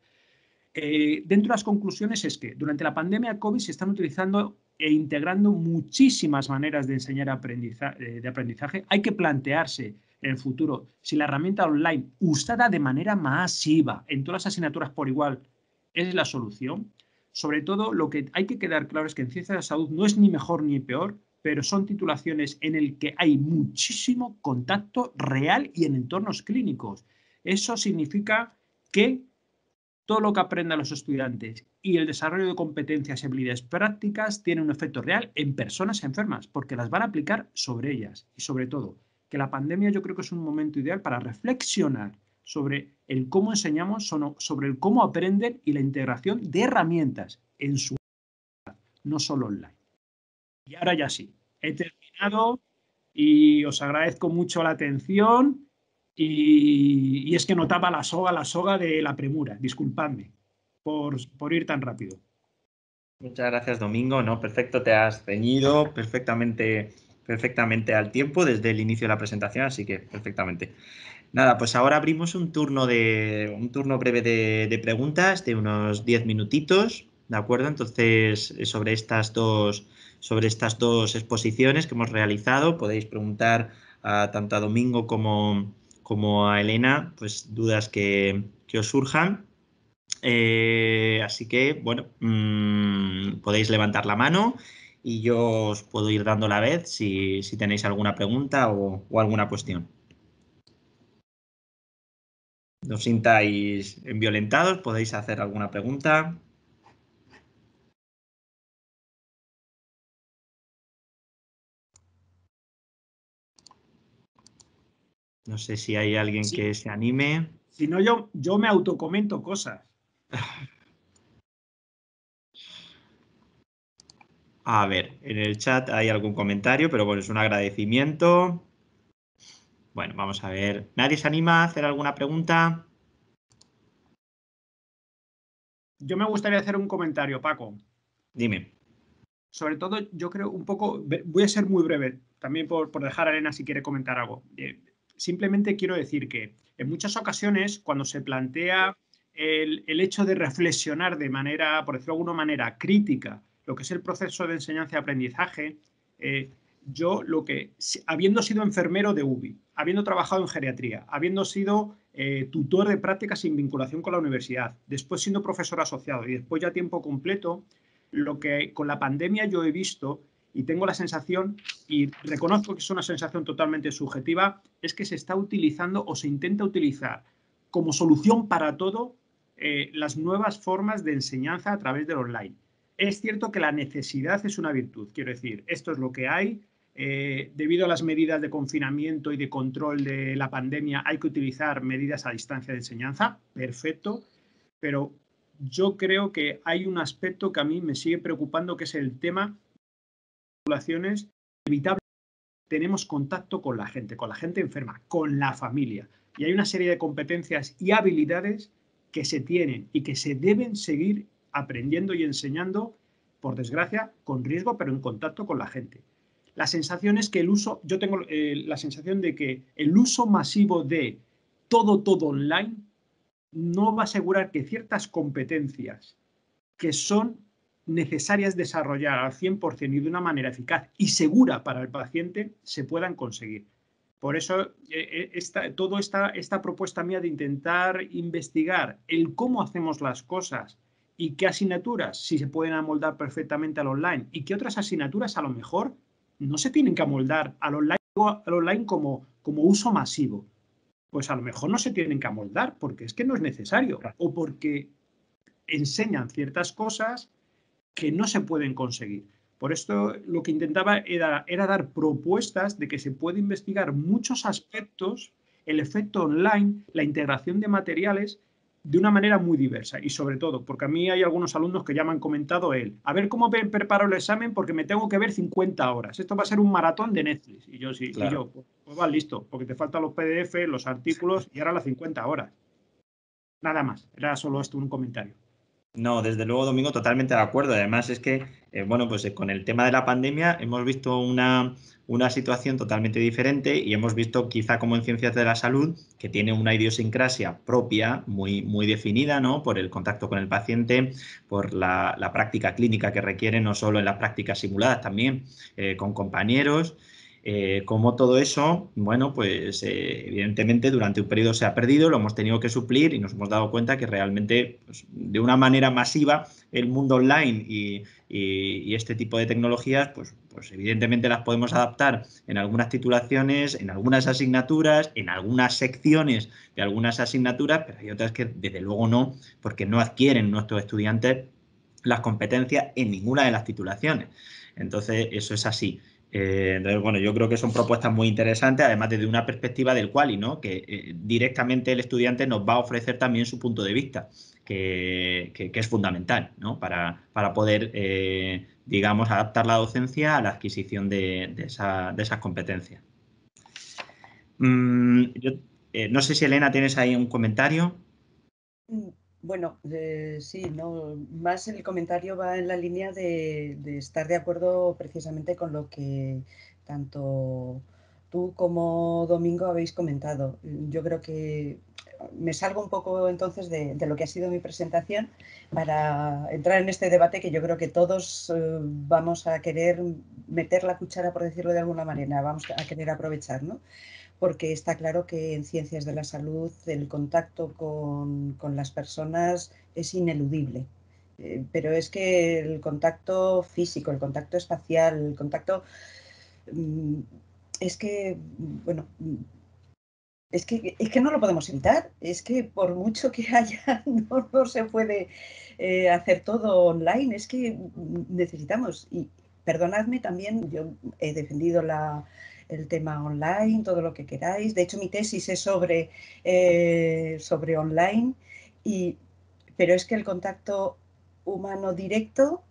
Dentro de las conclusiones es que durante la pandemia COVID se están utilizando e integrando muchísimas maneras de enseñar de aprendizaje. Hay que plantearse en el futuro si la herramienta online usada de manera masiva en todas las asignaturas por igual es la solución. Sobre todo, lo que hay que quedar claro es que en ciencias de la salud no es ni mejor ni peor, pero son titulaciones en el que hay muchísimo contacto real y en entornos clínicos. Eso significa que todo lo que aprendan los estudiantes y el desarrollo de competencias y habilidades prácticas tiene un efecto real en personas enfermas, porque las van a aplicar sobre ellas. Y sobre todo, que la pandemia yo creo que es un momento ideal para reflexionar sobre el cómo enseñamos, sobre el cómo aprenden y la integración de herramientas en su vida, no solo online. Y ahora ya sí, he terminado y os agradezco mucho la atención. Y es que notaba la soga de la premura. Disculpadme por ir tan rápido. Muchas gracias, Domingo. No, perfecto, te has ceñido perfectamente al tiempo desde el inicio de la presentación, así que perfectamente. Nada, pues ahora abrimos un turno breve de preguntas de unos 10 minutitos, ¿de acuerdo? Entonces, sobre estas dos exposiciones que hemos realizado, podéis preguntar tanto a Domingo como a Elena, pues dudas que os surjan. Así que, bueno, podéis levantar la mano y yo os puedo ir dando la vez si tenéis alguna pregunta o alguna cuestión. No os sintáis violentados, podéis hacer alguna pregunta. No sé si hay alguien que se anime. Si no, yo me autocomento cosas. A ver, en el chat hay algún comentario, pero bueno, es un agradecimiento. Bueno, vamos a ver. ¿Nadie se anima a hacer alguna pregunta? Yo me gustaría hacer un comentario, Paco. Dime. Sobre todo, yo creo un poco, voy a ser muy breve, también por dejar a Elena si quiere comentar algo. Simplemente quiero decir que en muchas ocasiones, cuando se plantea el hecho de reflexionar de manera, por decirlo de alguna manera, crítica lo que es el proceso de enseñanza y aprendizaje, yo habiendo sido enfermero de UBI, habiendo trabajado en geriatría, habiendo sido tutor de prácticas sin vinculación con la universidad, después siendo profesor asociado y después ya a tiempo completo, lo que con la pandemia yo he visto y tengo la sensación, y reconozco que es una sensación totalmente subjetiva, es que se está utilizando o se intenta utilizar como solución para todo las nuevas formas de enseñanza a través del online. Es cierto que la necesidad es una virtud, quiero decir, esto es lo que hay. Debido a las medidas de confinamiento y de control de la pandemia, hay que utilizar medidas a distancia de enseñanza, perfecto, pero yo creo que hay un aspecto que a mí me sigue preocupando, que es el tema de poblaciones evitables. Tenemos contacto con la gente enferma, con la familia, y hay una serie de competencias y habilidades que se tienen y que se deben seguir aprendiendo y enseñando, por desgracia, con riesgo, pero en contacto con la gente. La sensación es que yo tengo la sensación de que el uso masivo de todo online no va a asegurar que ciertas competencias que son necesarias desarrollar al 100% y de una manera eficaz y segura para el paciente se puedan conseguir. Por eso, esta propuesta mía de intentar investigar el cómo hacemos las cosas y qué asignaturas sí se pueden amoldar perfectamente al online y qué otras asignaturas a lo mejor no se tienen que amoldar al online como uso masivo. Pues a lo mejor no se tienen que amoldar porque es que no es necesario o porque enseñan ciertas cosas que no se pueden conseguir. Por esto lo que intentaba era dar propuestas de que se puede investigar muchos aspectos, el efecto online, la integración de materiales de una manera muy diversa y sobre todo, porque a mí hay algunos alumnos que ya me han comentado a ver cómo me preparo el examen porque me tengo que ver 50 horas. Esto va a ser un maratón de Netflix. Y yo sí, claro. Y yo, pues va listo, porque te faltan los PDF, los artículos y ahora las 50 horas. Nada más, era solo esto un comentario. No, desde luego, Domingo, totalmente de acuerdo. Además, es que, bueno, pues con el tema de la pandemia hemos visto una situación totalmente diferente y hemos visto, quizá como en ciencias de la salud, que tiene una idiosincrasia propia muy, muy definida, ¿no? Por el contacto con el paciente, por la práctica clínica que requiere, no solo en las prácticas simuladas, también con compañeros. Como todo eso, bueno, pues evidentemente durante un periodo se ha perdido, lo hemos tenido que suplir y nos hemos dado cuenta que realmente, pues, de una manera masiva, el mundo online y este tipo de tecnologías, pues evidentemente las podemos adaptar en algunas titulaciones, en algunas asignaturas, en algunas secciones de algunas asignaturas, pero hay otras que desde luego no, porque no adquieren nuestros estudiantes las competencias en ninguna de las titulaciones. Entonces, eso es así. Entonces, bueno, yo creo que son propuestas muy interesantes, además desde una perspectiva del quali, ¿no? Que directamente el estudiante nos va a ofrecer también su punto de vista, que es fundamental, ¿no? Para poder, digamos, adaptar la docencia a la adquisición de esas competencias. No sé si, Elena, tienes ahí un comentario. Bueno, sí, no, más el comentario va en la línea de estar de acuerdo precisamente con lo que tanto tú como Domingo habéis comentado. Yo creo que me salgo un poco entonces de lo que ha sido mi presentación para entrar en este debate que yo creo que todos vamos a querer meter la cuchara, por decirlo de alguna manera, vamos a querer aprovechar, ¿no? Porque está claro que en ciencias de la salud el contacto con las personas es ineludible. Pero es que el contacto físico, el contacto espacial, el contacto... Es que, bueno, es que no lo podemos evitar. Es que por mucho que haya, no se puede hacer todo online. Es que necesitamos, y perdonadme también, yo he defendido el tema online, todo lo que queráis. De hecho, mi tesis es sobre online, pero es que el contacto humano directo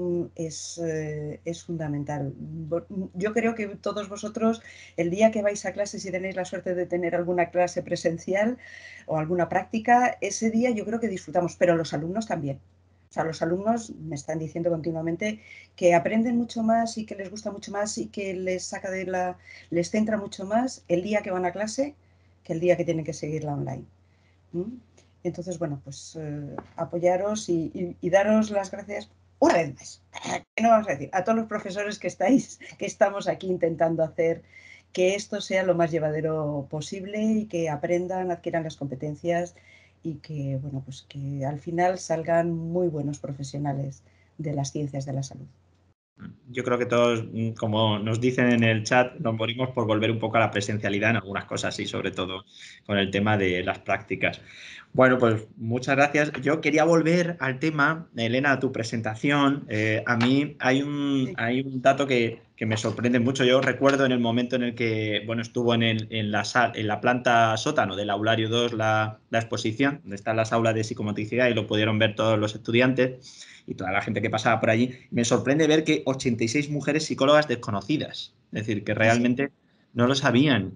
es fundamental. Yo creo que todos vosotros, el día que vais a clase, si tenéis la suerte de tener alguna clase presencial o alguna práctica, ese día yo creo que disfrutamos, pero los alumnos también. O sea, los alumnos me están diciendo continuamente que aprenden mucho más y que les gusta mucho más y que les centra mucho más el día que van a clase que el día que tienen que seguirla online. Entonces, bueno, pues apoyaros y daros las gracias una vez más, ¿qué no vamos a decir? A todos los profesores que estamos aquí intentando hacer que esto sea lo más llevadero posible y que aprendan, adquieran las competencias y que, bueno, pues que al final salgan muy buenos profesionales de las ciencias de la salud. Yo creo que todos, como nos dicen en el chat, nos morimos por volver un poco a la presencialidad en algunas cosas y sobre todo con el tema de las prácticas. Bueno, pues muchas gracias. Yo quería volver al tema, Elena, a tu presentación. A mí hay un dato que me sorprende mucho. Yo recuerdo en el momento en el que, bueno, estuvo en la planta sótano del Aulario 2 la exposición, donde están las aulas de psicomotricidad y lo pudieron ver todos los estudiantes y toda la gente que pasaba por allí. Me sorprende ver que 86 mujeres psicólogas desconocidas, es decir, que realmente no lo sabían.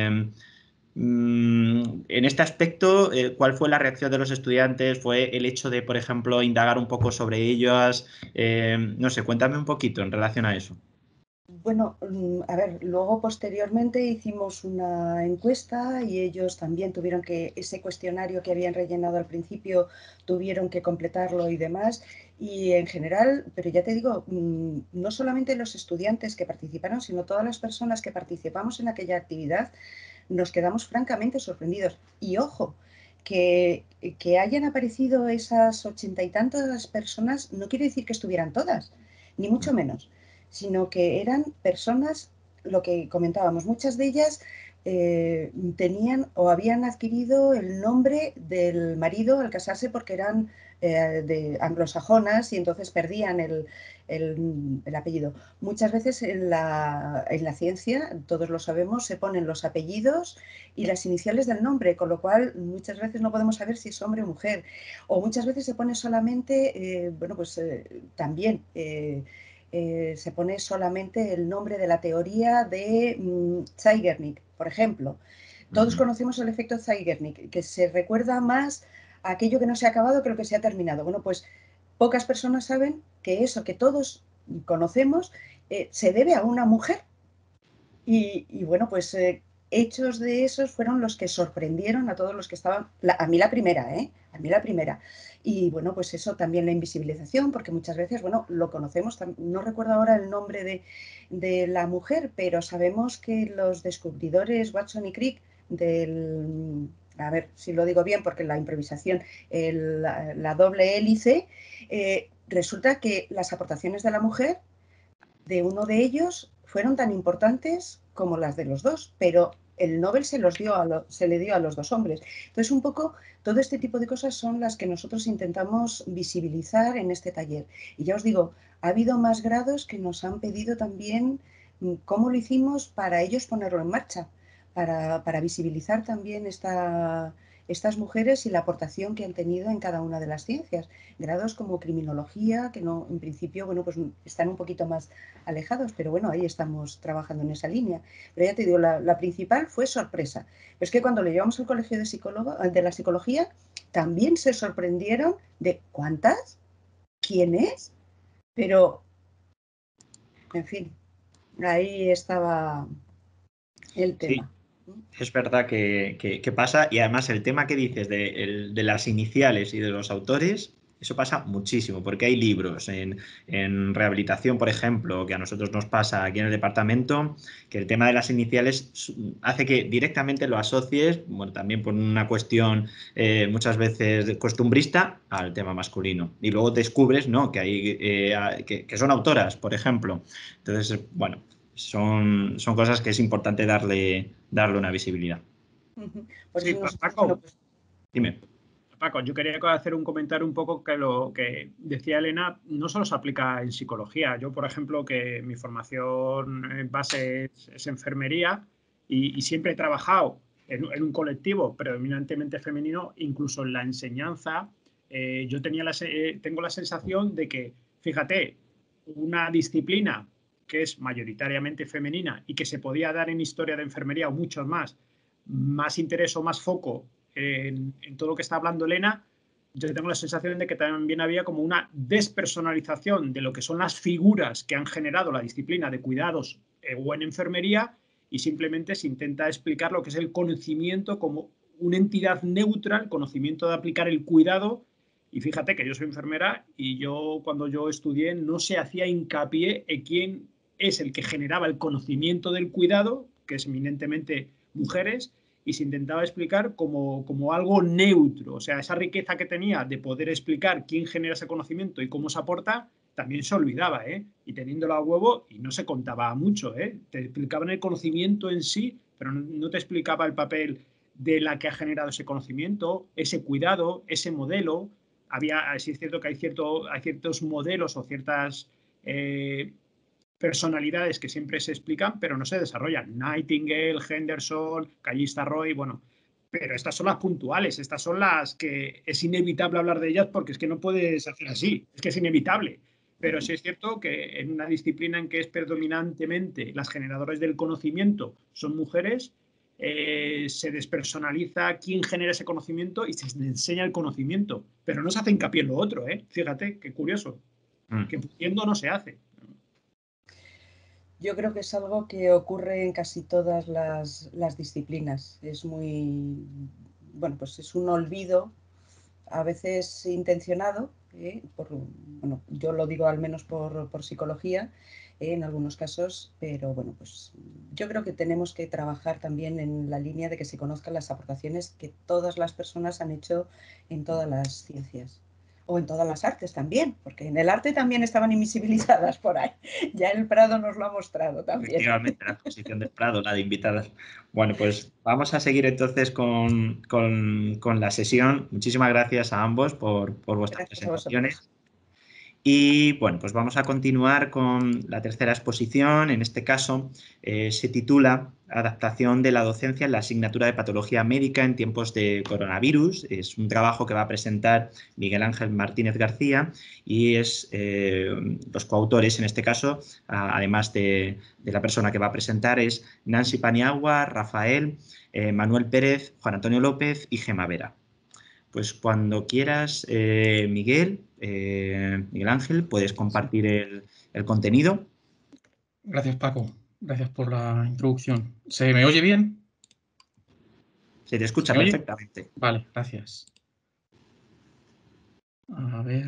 En este aspecto, ¿cuál fue la reacción de los estudiantes? ¿Fue el hecho de, por ejemplo, indagar un poco sobre ellas? No sé, cuéntame un poquito en relación a eso. Bueno, a ver, luego posteriormente hicimos una encuesta y ellos también tuvieron que, ese cuestionario que habían rellenado al principio, tuvieron que completarlo y demás. Y en general, pero ya te digo, no solamente los estudiantes que participaron, sino todas las personas que participamos en aquella actividad, nos quedamos francamente sorprendidos. Y ojo, que hayan aparecido esas 80 y tantas personas no quiere decir que estuvieran todas, ni mucho menos, sino que eran personas, lo que comentábamos, muchas de ellas tenían o habían adquirido el nombre del marido al casarse porque eran de anglosajonas y entonces perdían el apellido. Muchas veces en la ciencia, todos lo sabemos, se ponen los apellidos y las iniciales del nombre, con lo cual muchas veces no podemos saber si es hombre o mujer. O muchas veces se pone solamente, bueno, pues también se pone solamente el nombre de la teoría de Zeigarnik, por ejemplo. Todos conocemos el efecto Zeigarnik, que se recuerda más a aquello que no se ha acabado que lo que se ha terminado. Bueno, pues pocas personas saben que eso que todos conocemos se debe a una mujer. Y bueno, pues hechos de esos fueron los que sorprendieron a todos los que estaban, a mí la primera, ¿eh? A mí la primera. Y bueno, pues eso también la invisibilización, porque muchas veces, bueno, lo conocemos, no recuerdo ahora el nombre de la mujer, pero sabemos que los descubridores Watson y Crick a ver si lo digo bien, porque la improvisación, la doble hélice, resulta que las aportaciones de la mujer de uno de ellos fueron tan importantes como las de los dos, pero el Nobel se le dio a los dos hombres. Entonces, un poco, todo este tipo de cosas son las que nosotros intentamos visibilizar en este taller. Y ya os digo, ha habido más grados que nos han pedido también cómo lo hicimos para ellos ponerlo en marcha, para visibilizar también estas mujeres y la aportación que han tenido en cada una de las ciencias. Grados como criminología, que no, en principio, bueno, pues están un poquito más alejados, pero bueno, ahí estamos trabajando en esa línea. Pero ya te digo, la principal fue sorpresa. Pero es que cuando le llevamos al colegio de la psicología, también se sorprendieron de ¿cuántas? ¿Quién es? Pero, en fin, ahí estaba el Sí, tema. es verdad que pasa y además el tema que dices de las iniciales y de los autores, eso pasa muchísimo porque hay libros en rehabilitación, por ejemplo, que a nosotros nos pasa aquí en el departamento, que el tema de las iniciales hace que directamente lo asocies, bueno, también por una cuestión muchas veces costumbrista al tema masculino y luego descubres, ¿no? Que hay que son autoras, por ejemplo. Entonces, bueno. Son cosas que es importante darle una visibilidad. Por Sí, eso nosotros, bueno, Paco, pues Dime. Paco, yo quería hacer un comentario un poco que lo que decía Elena no solo se aplica en psicología. Yo, por ejemplo, que mi formación en base es enfermería y siempre he trabajado en un colectivo predominantemente femenino, incluso en la enseñanza, yo tengo la sensación de que, fíjate, una disciplina que es mayoritariamente femenina y que se podía dar en historia de enfermería o muchos más interés o más foco en todo lo que está hablando Elena, yo tengo la sensación de que también había como una despersonalización de lo que son las figuras que han generado la disciplina de cuidados o en enfermería y simplemente se intenta explicar lo que es el conocimiento como una entidad neutra, el conocimiento de aplicar el cuidado Y fíjate que yo soy enfermera y yo cuando yo estudié no se hacía hincapié en quién es el que generaba el conocimiento del cuidado, que es eminentemente mujeres, y se intentaba explicar como algo neutro. O sea, esa riqueza que tenía de poder explicar quién genera ese conocimiento y cómo se aporta, también se olvidaba, ¿eh? Y teniéndolo a huevo, y no se contaba mucho, ¿eh? Te explicaban el conocimiento en sí, pero no te explicaba el papel de la que ha generado ese conocimiento, ese cuidado, ese modelo. Sí es cierto que hay ciertos modelos o ciertas personalidades que siempre se explican, pero no se desarrollan. Nightingale, Henderson, Callista Roy, bueno, pero estas son las puntuales, estas son las que es inevitable hablar de ellas porque es que no puedes hacer así, es que es inevitable. Pero sí es cierto que en una disciplina en que es predominantemente las generadoras del conocimiento son mujeres, se despersonaliza quién genera ese conocimiento y se enseña el conocimiento, pero no se hace hincapié en lo otro, ¿eh? Fíjate, qué curioso, que pudiendo no se hace. Yo creo que es algo que ocurre en casi todas las disciplinas. Es muy, bueno, pues es un olvido, a veces intencionado, bueno, yo lo digo al menos por psicología, en algunos casos, pero bueno, pues yo creo que tenemos que trabajar también en la línea de que se conozcan las aportaciones que todas las personas han hecho en todas las ciencias. O en todas las artes también, porque en el arte también estaban invisibilizadas por ahí. Ya el Prado nos lo ha mostrado también. Efectivamente, la exposición del Prado, la de invitadas. Bueno, pues vamos a seguir entonces con la sesión. Muchísimas gracias a ambos por vuestras Gracias a presentaciones. vosotros. Y bueno, pues vamos a continuar con la tercera exposición. En este caso se titula Adaptación de la docencia en la asignatura de patología médica en tiempos de coronavirus. Es un trabajo que va a presentar Miguel Ángel Martínez García y es los coautores en este caso, además de la persona que va a presentar, es Nancy Paniagua, Rafael, Manuel Pérez, Juan Antonio López y Gema Vera. Pues cuando quieras, Miguel Ángel, puedes compartir el contenido. Gracias, Paco. Gracias por la introducción. ¿Se me oye bien? Se te escucha ¿Se me oye? perfectamente. Vale, gracias. A ver.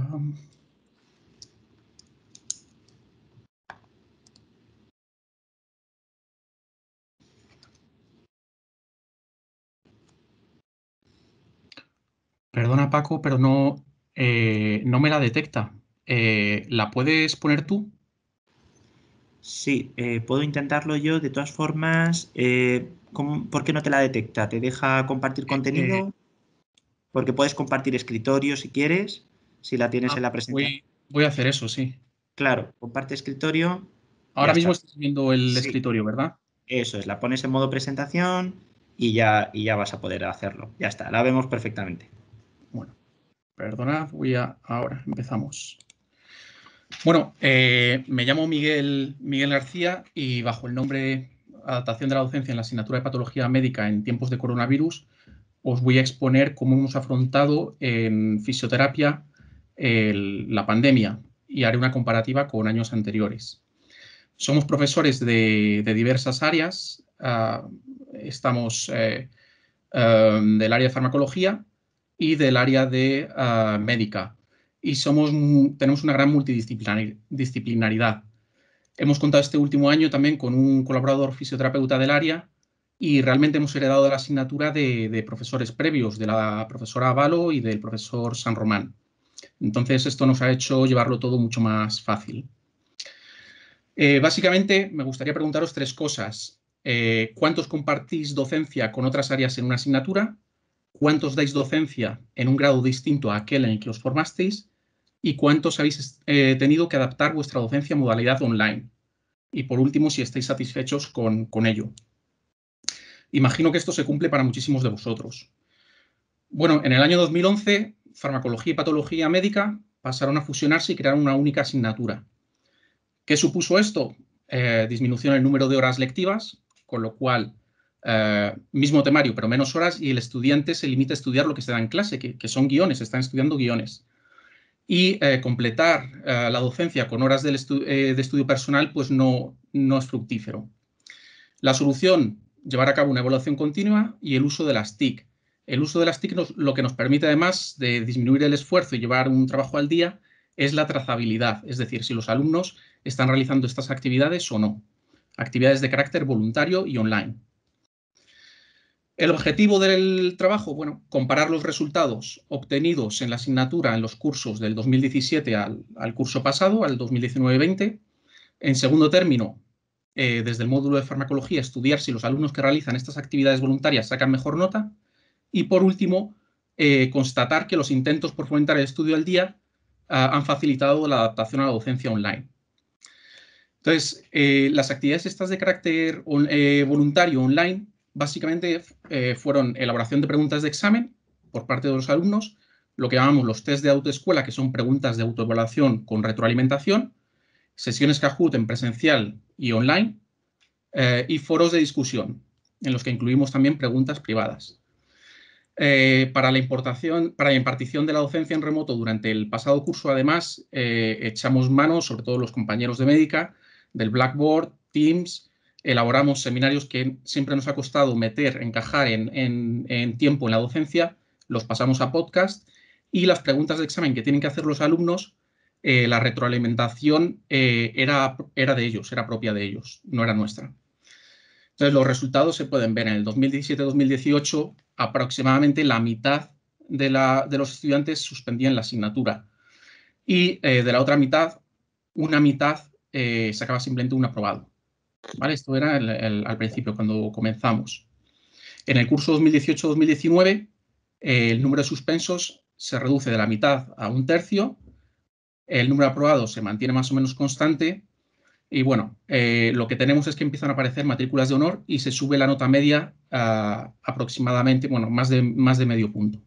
Perdona, Paco, pero no me la detecta. ¿La puedes poner tú? Sí, puedo intentarlo yo. De todas formas, ¿por qué no te la detecta? ¿Te deja compartir contenido? Porque puedes compartir escritorio si quieres, si la tienes en la presentación. Voy a hacer eso, sí. Claro, comparte escritorio. Ya Ahora mismo está. estás viendo el Sí, escritorio, ¿verdad? eso es. La pones en modo presentación y ya vas a poder hacerlo. Ya está, la vemos perfectamente. Bueno, perdonad, ahora empezamos. Bueno, me llamo Miguel García y bajo el nombre Adaptación de la docencia en la asignatura de patología médica en tiempos de coronavirus, os voy a exponer cómo hemos afrontado en fisioterapia la pandemia y haré una comparativa con años anteriores. Somos profesores de diversas áreas, estamos del área de farmacología y del área de médica, y tenemos una gran multidisciplinaridad. Hemos contado este último año también con un colaborador fisioterapeuta del área y realmente hemos heredado de la asignatura de profesores previos, de la profesora Avalo y del profesor San Román. Entonces, esto nos ha hecho llevarlo todo mucho más fácil. Básicamente, me gustaría preguntaros tres cosas. ¿Cuántos compartís docencia con otras áreas en una asignatura? ¿Cuántos dais docencia en un grado distinto a aquel en el que os formasteis? ¿Y cuántos habéis tenido que adaptar vuestra docencia a modalidad online? Y por último, si estáis satisfechos con ello. Imagino que esto se cumple para muchísimos de vosotros. Bueno, en el año 2011, farmacología y patología médica pasaron a fusionarse y crearon una única asignatura. ¿Qué supuso esto? Disminución en el número de horas lectivas, con lo cual, mismo temario, pero menos horas, y el estudiante se limita a estudiar lo que se da en clase, que son guiones, están estudiando guiones. Y completar la docencia con horas de estudio personal, pues no es fructífero. La solución, llevar a cabo una evaluación continua y el uso de las TIC. el uso de las TIC lo que nos permite, además de disminuir el esfuerzo y llevar un trabajo al día, es la trazabilidad, es decir, si los alumnos están realizando estas actividades o no. Actividades de carácter voluntario y online. El objetivo del trabajo, bueno, comparar los resultados obtenidos en la asignatura en los cursos del 2017 al curso pasado, al 2019-20. En segundo término, desde el módulo de farmacología, estudiar si los alumnos que realizan estas actividades voluntarias sacan mejor nota. Y por último, constatar que los intentos por fomentar el estudio al día han facilitado la adaptación a la docencia online. Entonces, las actividades estas de carácter voluntario online básicamente fueron elaboración de preguntas de examen por parte de los alumnos, lo que llamamos los test de autoescuela, que son preguntas de autoevaluación con retroalimentación, sesiones Kahoot en presencial y online, y foros de discusión, en los que incluimos también preguntas privadas. Para la impartición de la docencia en remoto durante el pasado curso, además, echamos mano, sobre todo los compañeros de médica, del Blackboard, Teams. Elaboramos seminarios que siempre nos ha costado encajar en tiempo en la docencia, los pasamos a podcast, y las preguntas de examen que tienen que hacer los alumnos, la retroalimentación era de ellos, era propia de ellos, no era nuestra. Entonces, los resultados se pueden ver en el 2017-2018, aproximadamente la mitad de los estudiantes suspendían la asignatura, y de la otra mitad, una mitad sacaba simplemente un aprobado. ¿Vale? Esto era al principio, cuando comenzamos. En el curso 2018-2019, el número de suspensos se reduce de la mitad a un tercio, el número de aprobados se mantiene más o menos constante, y bueno, lo que tenemos es que empiezan a aparecer matrículas de honor y se sube la nota media aproximadamente, bueno, más de medio punto.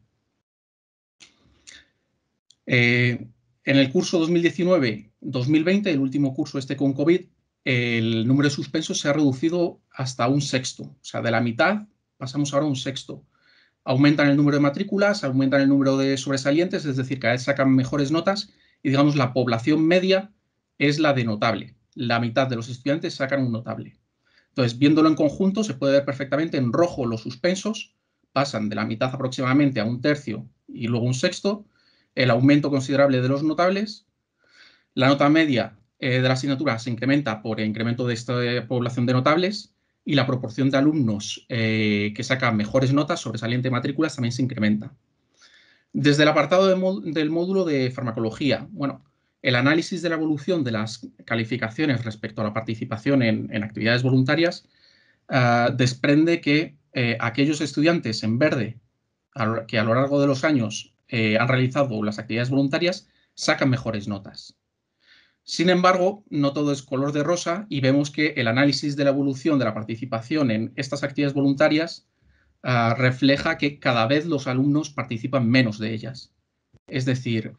En el curso 2019-2020, el último curso con COVID, el número de suspensos se ha reducido hasta un sexto. O sea, de la mitad pasamos ahora a un sexto. Aumentan el número de matrículas, aumentan el número de sobresalientes, es decir, cada vez sacan mejores notas, y digamos la población media es la de notable. La mitad de los estudiantes sacan un notable. Entonces, viéndolo en conjunto, se puede ver perfectamente en rojo los suspensos, pasan de la mitad aproximadamente a un tercio y luego un sexto, el aumento considerable de los notables, la nota media de la asignatura se incrementa por el incremento de esta población de notables, y la proporción de alumnos que sacan mejores notas, sobresaliente de matrículas, también se incrementa. Desde el apartado del módulo de farmacología, bueno, el análisis de la evolución de las calificaciones respecto a la participación en actividades voluntarias desprende que aquellos estudiantes en verde que a lo largo de los años han realizado las actividades voluntarias sacan mejores notas. Sin embargo, no todo es color de rosa, y vemos que el análisis de la evolución de la participación en estas actividades voluntarias refleja que cada vez los alumnos participan menos de ellas. Es decir,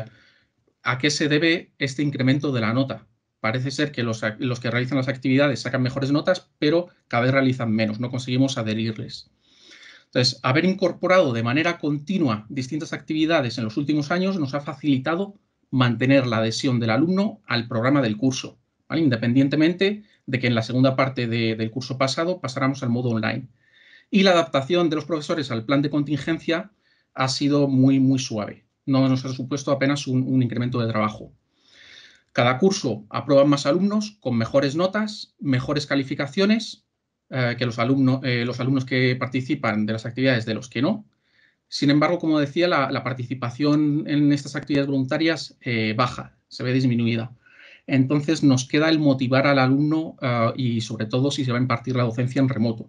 ¿a qué se debe este incremento de la nota? Parece ser que los que realizan las actividades sacan mejores notas, pero cada vez realizan menos, no conseguimos adherirles. Entonces, haber incorporado de manera continua distintas actividades en los últimos años nos ha facilitado mantener la adhesión del alumno al programa del curso, ¿vale? Independientemente de que en la segunda parte del curso pasado pasáramos al modo online. Y la adaptación de los profesores al plan de contingencia ha sido muy, muy suave. No nos ha supuesto apenas un incremento de trabajo. Cada curso aprueban más alumnos con mejores notas, mejores calificaciones que los alumnos que participan de las actividades de los que no. Sin embargo, como decía, la participación en estas actividades voluntarias baja, se ve disminuida. Entonces, nos queda el motivar al alumno y, sobre todo, si se va a impartir la docencia en remoto.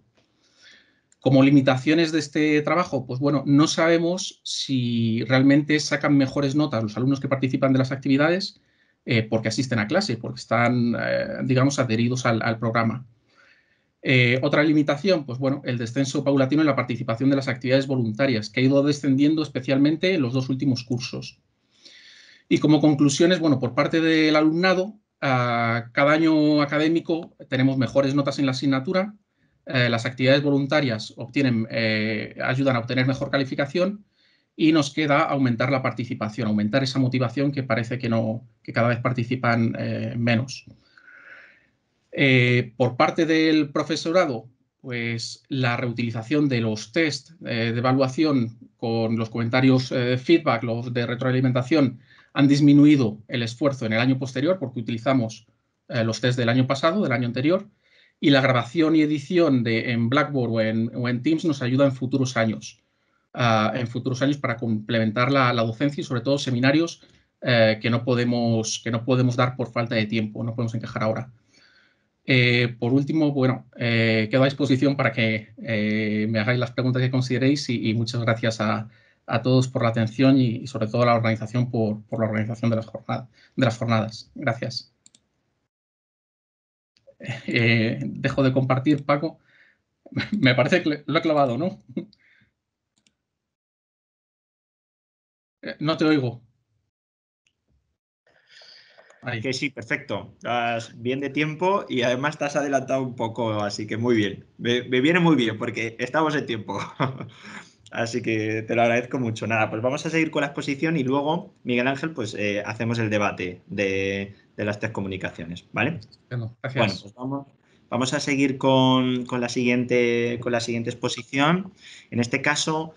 Como limitaciones de este trabajo, pues bueno, no sabemos si realmente sacan mejores notas los alumnos que participan de las actividades porque asisten a clase, porque están, digamos, adheridos al programa. Otra limitación, pues bueno, el descenso paulatino en la participación de las actividades voluntarias, que ha ido descendiendo especialmente en los dos últimos cursos. Y como conclusiones, bueno, por parte del alumnado, cada año académico tenemos mejores notas en la asignatura, las actividades voluntarias ayudan a obtener mejor calificación, y nos queda aumentar la participación, aumentar esa motivación que parece que cada vez participan menos. Por parte del profesorado, pues la reutilización de los test de evaluación con los comentarios de feedback, los de retroalimentación, han disminuido el esfuerzo en el año posterior porque utilizamos los test del año pasado, del año anterior, y la grabación y edición en Blackboard o en Teams nos ayuda en futuros años para complementar la docencia y sobre todo seminarios que no podemos dar por falta de tiempo, no podemos encajar ahora. Por último, bueno, quedo a disposición para que me hagáis las preguntas que consideréis y muchas gracias a todos por la atención y sobre todo a la organización por la organización de las jornadas. Gracias. Dejo de compartir, Paco. Me parece que lo he clavado, ¿no? No te oigo. Ahí. Que sí, perfecto. Vas bien de tiempo y además te has adelantado un poco, así que muy bien. Me viene muy bien porque estamos en tiempo. Así que te lo agradezco mucho. Nada, pues vamos a seguir con la exposición y luego, Miguel Ángel, pues hacemos el debate de las tres comunicaciones, ¿vale? Bueno, gracias. Bueno, pues vamos a seguir con la siguiente exposición. En este caso,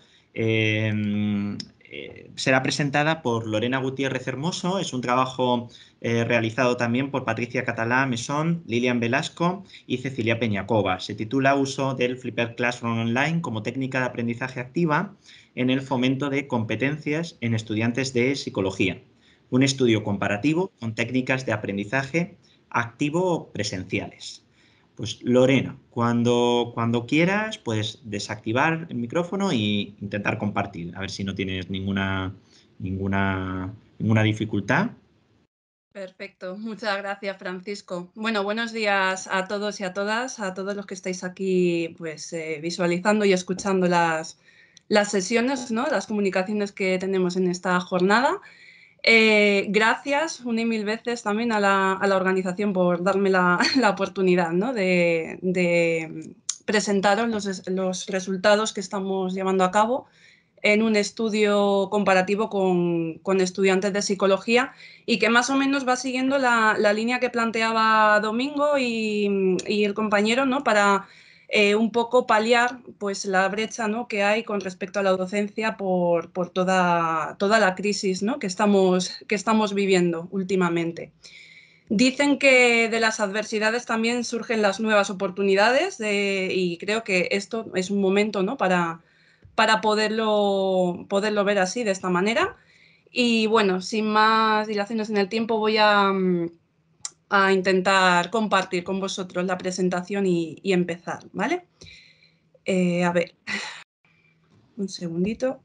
será presentada por Lorena Gutiérrez Hermoso. Es un trabajo realizado también por Patricia Catalá Mesón, Lilian Velasco y Cecilia Peñacova. Se titula Uso del Flipped Classroom Online como técnica de aprendizaje activa en el fomento de competencias en estudiantes de psicología. Un estudio comparativo con técnicas de aprendizaje activo presenciales. Pues Lorena, cuando quieras, puedes desactivar el micrófono e intentar compartir. A ver si no tienes ninguna dificultad. Perfecto, muchas gracias, Francisco. Bueno, buenos días a todos y a todas, a todos los que estáis aquí pues, visualizando y escuchando las sesiones, ¿no? Las comunicaciones que tenemos en esta jornada. Gracias una y mil veces también a la organización por darme la oportunidad, ¿no? de presentaros los resultados que estamos llevando a cabo en un estudio comparativo con estudiantes de psicología y que más o menos va siguiendo la línea que planteaba Domingo y el compañero, ¿no? Para un poco paliar pues, la brecha, ¿no? que hay con respecto a la docencia por toda la crisis, ¿no? que estamos viviendo últimamente. Dicen que de las adversidades también surgen las nuevas oportunidades y creo que esto es un momento, ¿no? para poderlo ver así, de esta manera. Y bueno, sin más dilaciones en el tiempo, voy a intentar compartir con vosotros la presentación y empezar, ¿vale? A ver, un segundito.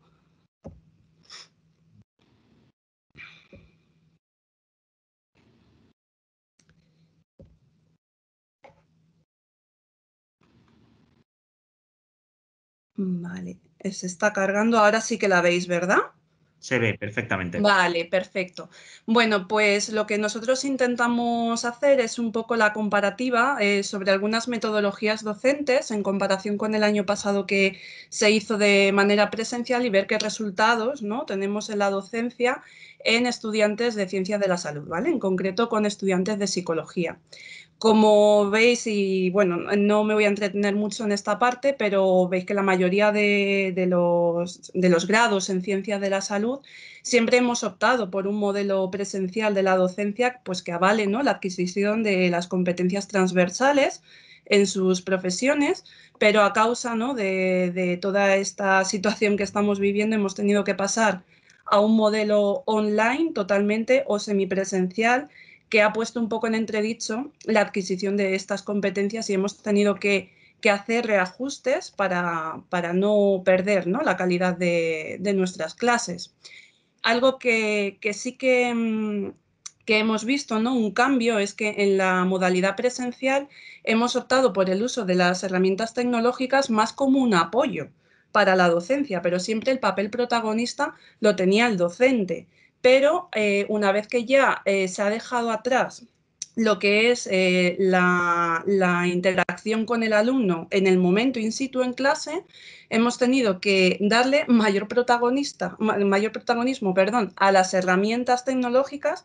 Vale, se está cargando, ahora sí que la veis, ¿verdad? Se ve perfectamente. Vale, perfecto. Bueno, pues lo que nosotros intentamos hacer es un poco la comparativa sobre algunas metodologías docentes en comparación con el año pasado que se hizo de manera presencial y ver qué resultados, ¿no? tenemos en la docencia en estudiantes de ciencias de la salud, ¿vale? En concreto con estudiantes de psicología. Como veis, y bueno, no me voy a entretener mucho en esta parte, pero veis que la mayoría de los grados en ciencias de la salud siempre hemos optado por un modelo presencial de la docencia pues que avale, ¿no? la adquisición de las competencias transversales en sus profesiones, pero a causa, ¿no? de toda esta situación que estamos viviendo hemos tenido que pasar a un modelo online totalmente o semipresencial que ha puesto un poco en entredicho la adquisición de estas competencias y hemos tenido que hacer reajustes para no perder, ¿no? la calidad de nuestras clases. Algo que sí que hemos visto, ¿no? un cambio, es que en la modalidad presencial hemos optado por el uso de las herramientas tecnológicas más como un apoyo para la docencia, pero siempre el papel protagonista lo tenía el docente. Pero una vez que ya se ha dejado atrás lo que es la interacción con el alumno en el momento in situ en clase, hemos tenido que darle mayor protagonismo a las herramientas tecnológicas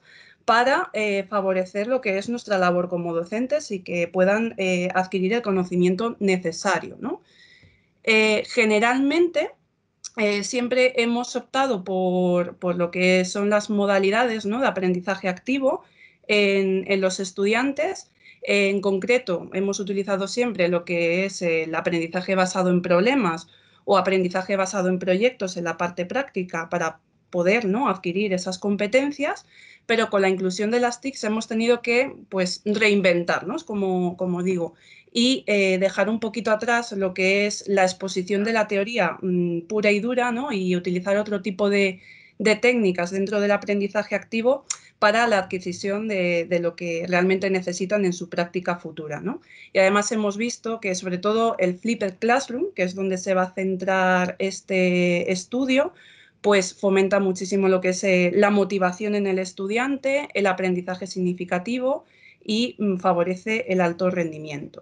para favorecer lo que es nuestra labor como docentes y que puedan adquirir el conocimiento necesario, ¿no? Generalmente, siempre hemos optado por lo que son las modalidades, ¿no?, de aprendizaje activo en los estudiantes. En concreto, hemos utilizado siempre lo que es el aprendizaje basado en problemas o aprendizaje basado en proyectos en la parte práctica para poder, ¿no?, adquirir esas competencias, pero con la inclusión de las TICs hemos tenido que, pues, reinventarnos, como digo, y dejar un poquito atrás lo que es la exposición de la teoría pura y dura, ¿no?, y utilizar otro tipo de técnicas dentro del aprendizaje activo para la adquisición de lo que realmente necesitan en su práctica futura, ¿no? Y además hemos visto que sobre todo el Flipped Classroom, que es donde se va a centrar este estudio, pues fomenta muchísimo lo que es la motivación en el estudiante, el aprendizaje significativo y favorece el alto rendimiento.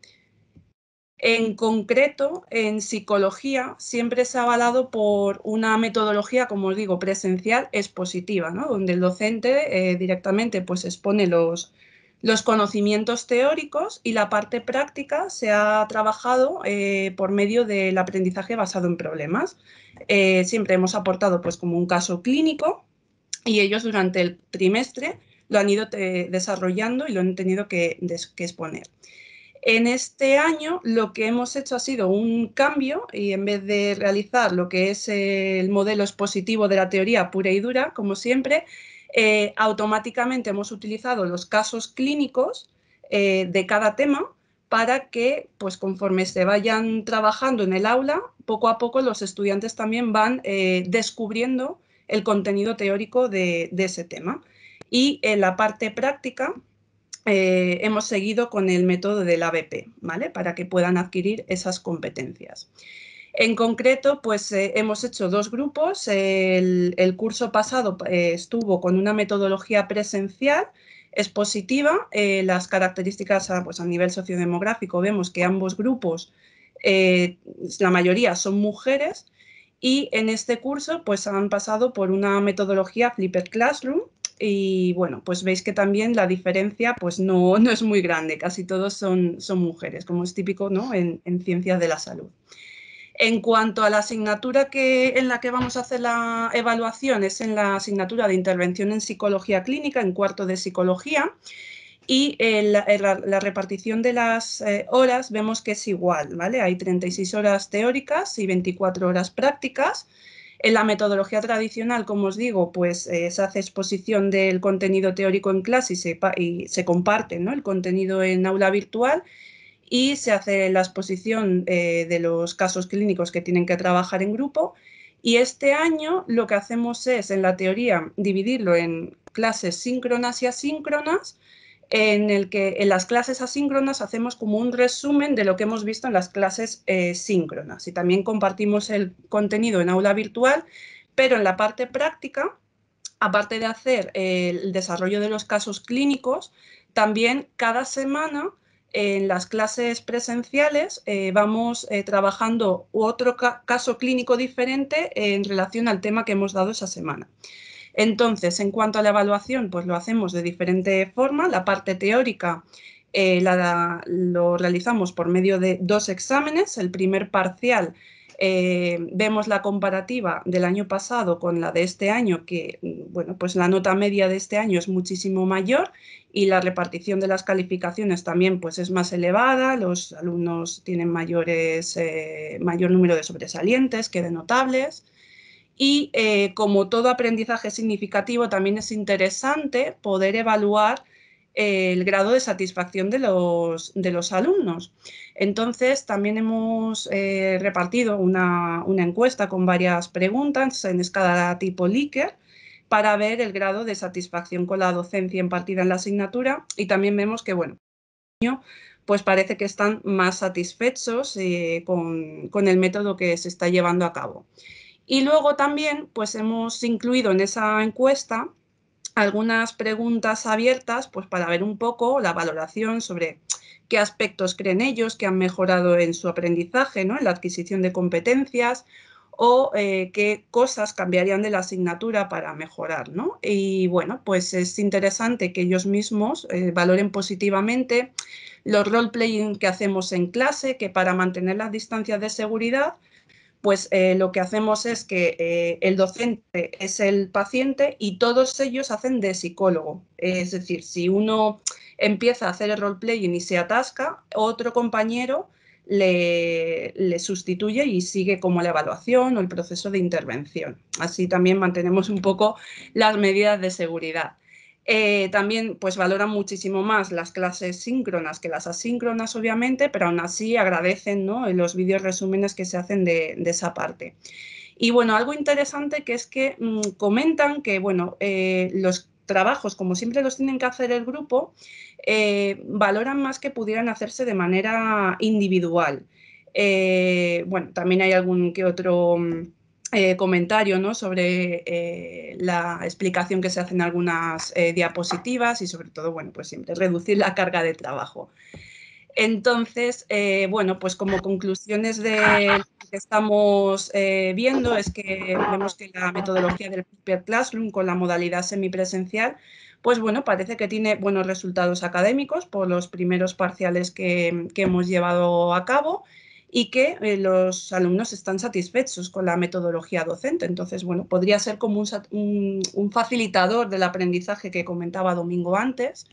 En concreto, en psicología siempre se ha avalado por una metodología, como os digo, presencial expositiva, ¿no?, donde el docente directamente pues, expone los conocimientos teóricos y la parte práctica se ha trabajado por medio del aprendizaje basado en problemas. Siempre hemos aportado pues, como un caso clínico y ellos durante el trimestre lo han ido desarrollando y lo han tenido que exponer. En este año lo que hemos hecho ha sido un cambio y en vez de realizar lo que es el modelo expositivo de la teoría pura y dura, como siempre, automáticamente hemos utilizado los casos clínicos de cada tema para que, pues conforme se vayan trabajando en el aula, poco a poco los estudiantes también van descubriendo el contenido teórico de ese tema. Y en la parte práctica, hemos seguido con el método del ABP, ¿vale?, para que puedan adquirir esas competencias. En concreto, pues hemos hecho 2 grupos. El curso pasado estuvo con una metodología presencial expositiva. Las características pues, a nivel sociodemográfico vemos que ambos grupos, la mayoría son mujeres, y en este curso pues, han pasado por una metodología Flipped Classroom. Y bueno, pues veis que también la diferencia pues no es muy grande, casi todos son mujeres, como es típico, ¿no?, en ciencias de la salud. En cuanto a la asignatura en la que vamos a hacer la evaluación, es en la asignatura de intervención en psicología clínica, en cuarto de psicología, y la repartición de las horas vemos que es igual, ¿vale? Hay 36 horas teóricas y 24 horas prácticas. En la metodología tradicional, como os digo, pues se hace exposición del contenido teórico en clase y se comparte, ¿no?, el contenido en aula virtual, y se hace la exposición de los casos clínicos que tienen que trabajar en grupo. Y este año lo que hacemos es, en la teoría, dividirlo en clases síncronas y asíncronas, en el que en las clases asíncronas hacemos como un resumen de lo que hemos visto en las clases síncronas, y también compartimos el contenido en aula virtual, pero en la parte práctica, aparte de hacer el desarrollo de los casos clínicos, también cada semana en las clases presenciales vamos trabajando otro caso clínico diferente en relación al tema que hemos dado esa semana. Entonces, en cuanto a la evaluación, pues lo hacemos de diferente forma. La parte teórica lo realizamos por medio de 2 exámenes. El primer parcial, vemos la comparativa del año pasado con la de este año, que, bueno, pues la nota media de este año es muchísimo mayor y la repartición de las calificaciones también pues es más elevada. Los alumnos tienen mayor número de sobresalientes que de notables. Y como todo aprendizaje significativo, también es interesante poder evaluar el grado de satisfacción de los alumnos. Entonces, también hemos repartido una encuesta con varias preguntas en escala tipo Likert para ver el grado de satisfacción con la docencia impartida en la asignatura, y también vemos que, bueno, pues parece que están más satisfechos con el método que se está llevando a cabo. Y luego también pues hemos incluido en esa encuesta algunas preguntas abiertas pues para ver un poco la valoración sobre qué aspectos creen ellos que han mejorado en su aprendizaje, ¿no?, en la adquisición de competencias, o qué cosas cambiarían de la asignatura para mejorar, ¿no? Y bueno, pues es interesante que ellos mismos valoren positivamente los role-playing que hacemos en clase, que para mantener las distancias de seguridad, pues lo que hacemos es que el docente es el paciente y todos ellos hacen de psicólogo. Es decir, si uno empieza a hacer el role-playing y se atasca, otro compañero le sustituye y sigue como la evaluación o el proceso de intervención. Así también mantenemos un poco las medidas de seguridad. También pues valoran muchísimo más las clases síncronas que las asíncronas, obviamente, pero aún así agradecen, ¿no?, los vídeos resúmenes que se hacen de esa parte. Y bueno, algo interesante que es que comentan que bueno, los trabajos, como siempre los tienen que hacer el grupo, valoran más que pudieran hacerse de manera individual. Bueno, también hay algún que otro comentario, ¿no?, sobre la explicación que se hace en algunas diapositivas y sobre todo, bueno, pues siempre reducir la carga de trabajo. Entonces, bueno, pues como conclusiones de lo que estamos viendo es que vemos que la metodología del Paper Classroom con la modalidad semipresencial, pues bueno, parece que tiene buenos resultados académicos por los primeros parciales que hemos llevado a cabo y que los alumnos están satisfechos con la metodología docente. Entonces, bueno, podría ser como un facilitador del aprendizaje que comentaba Domingo antes.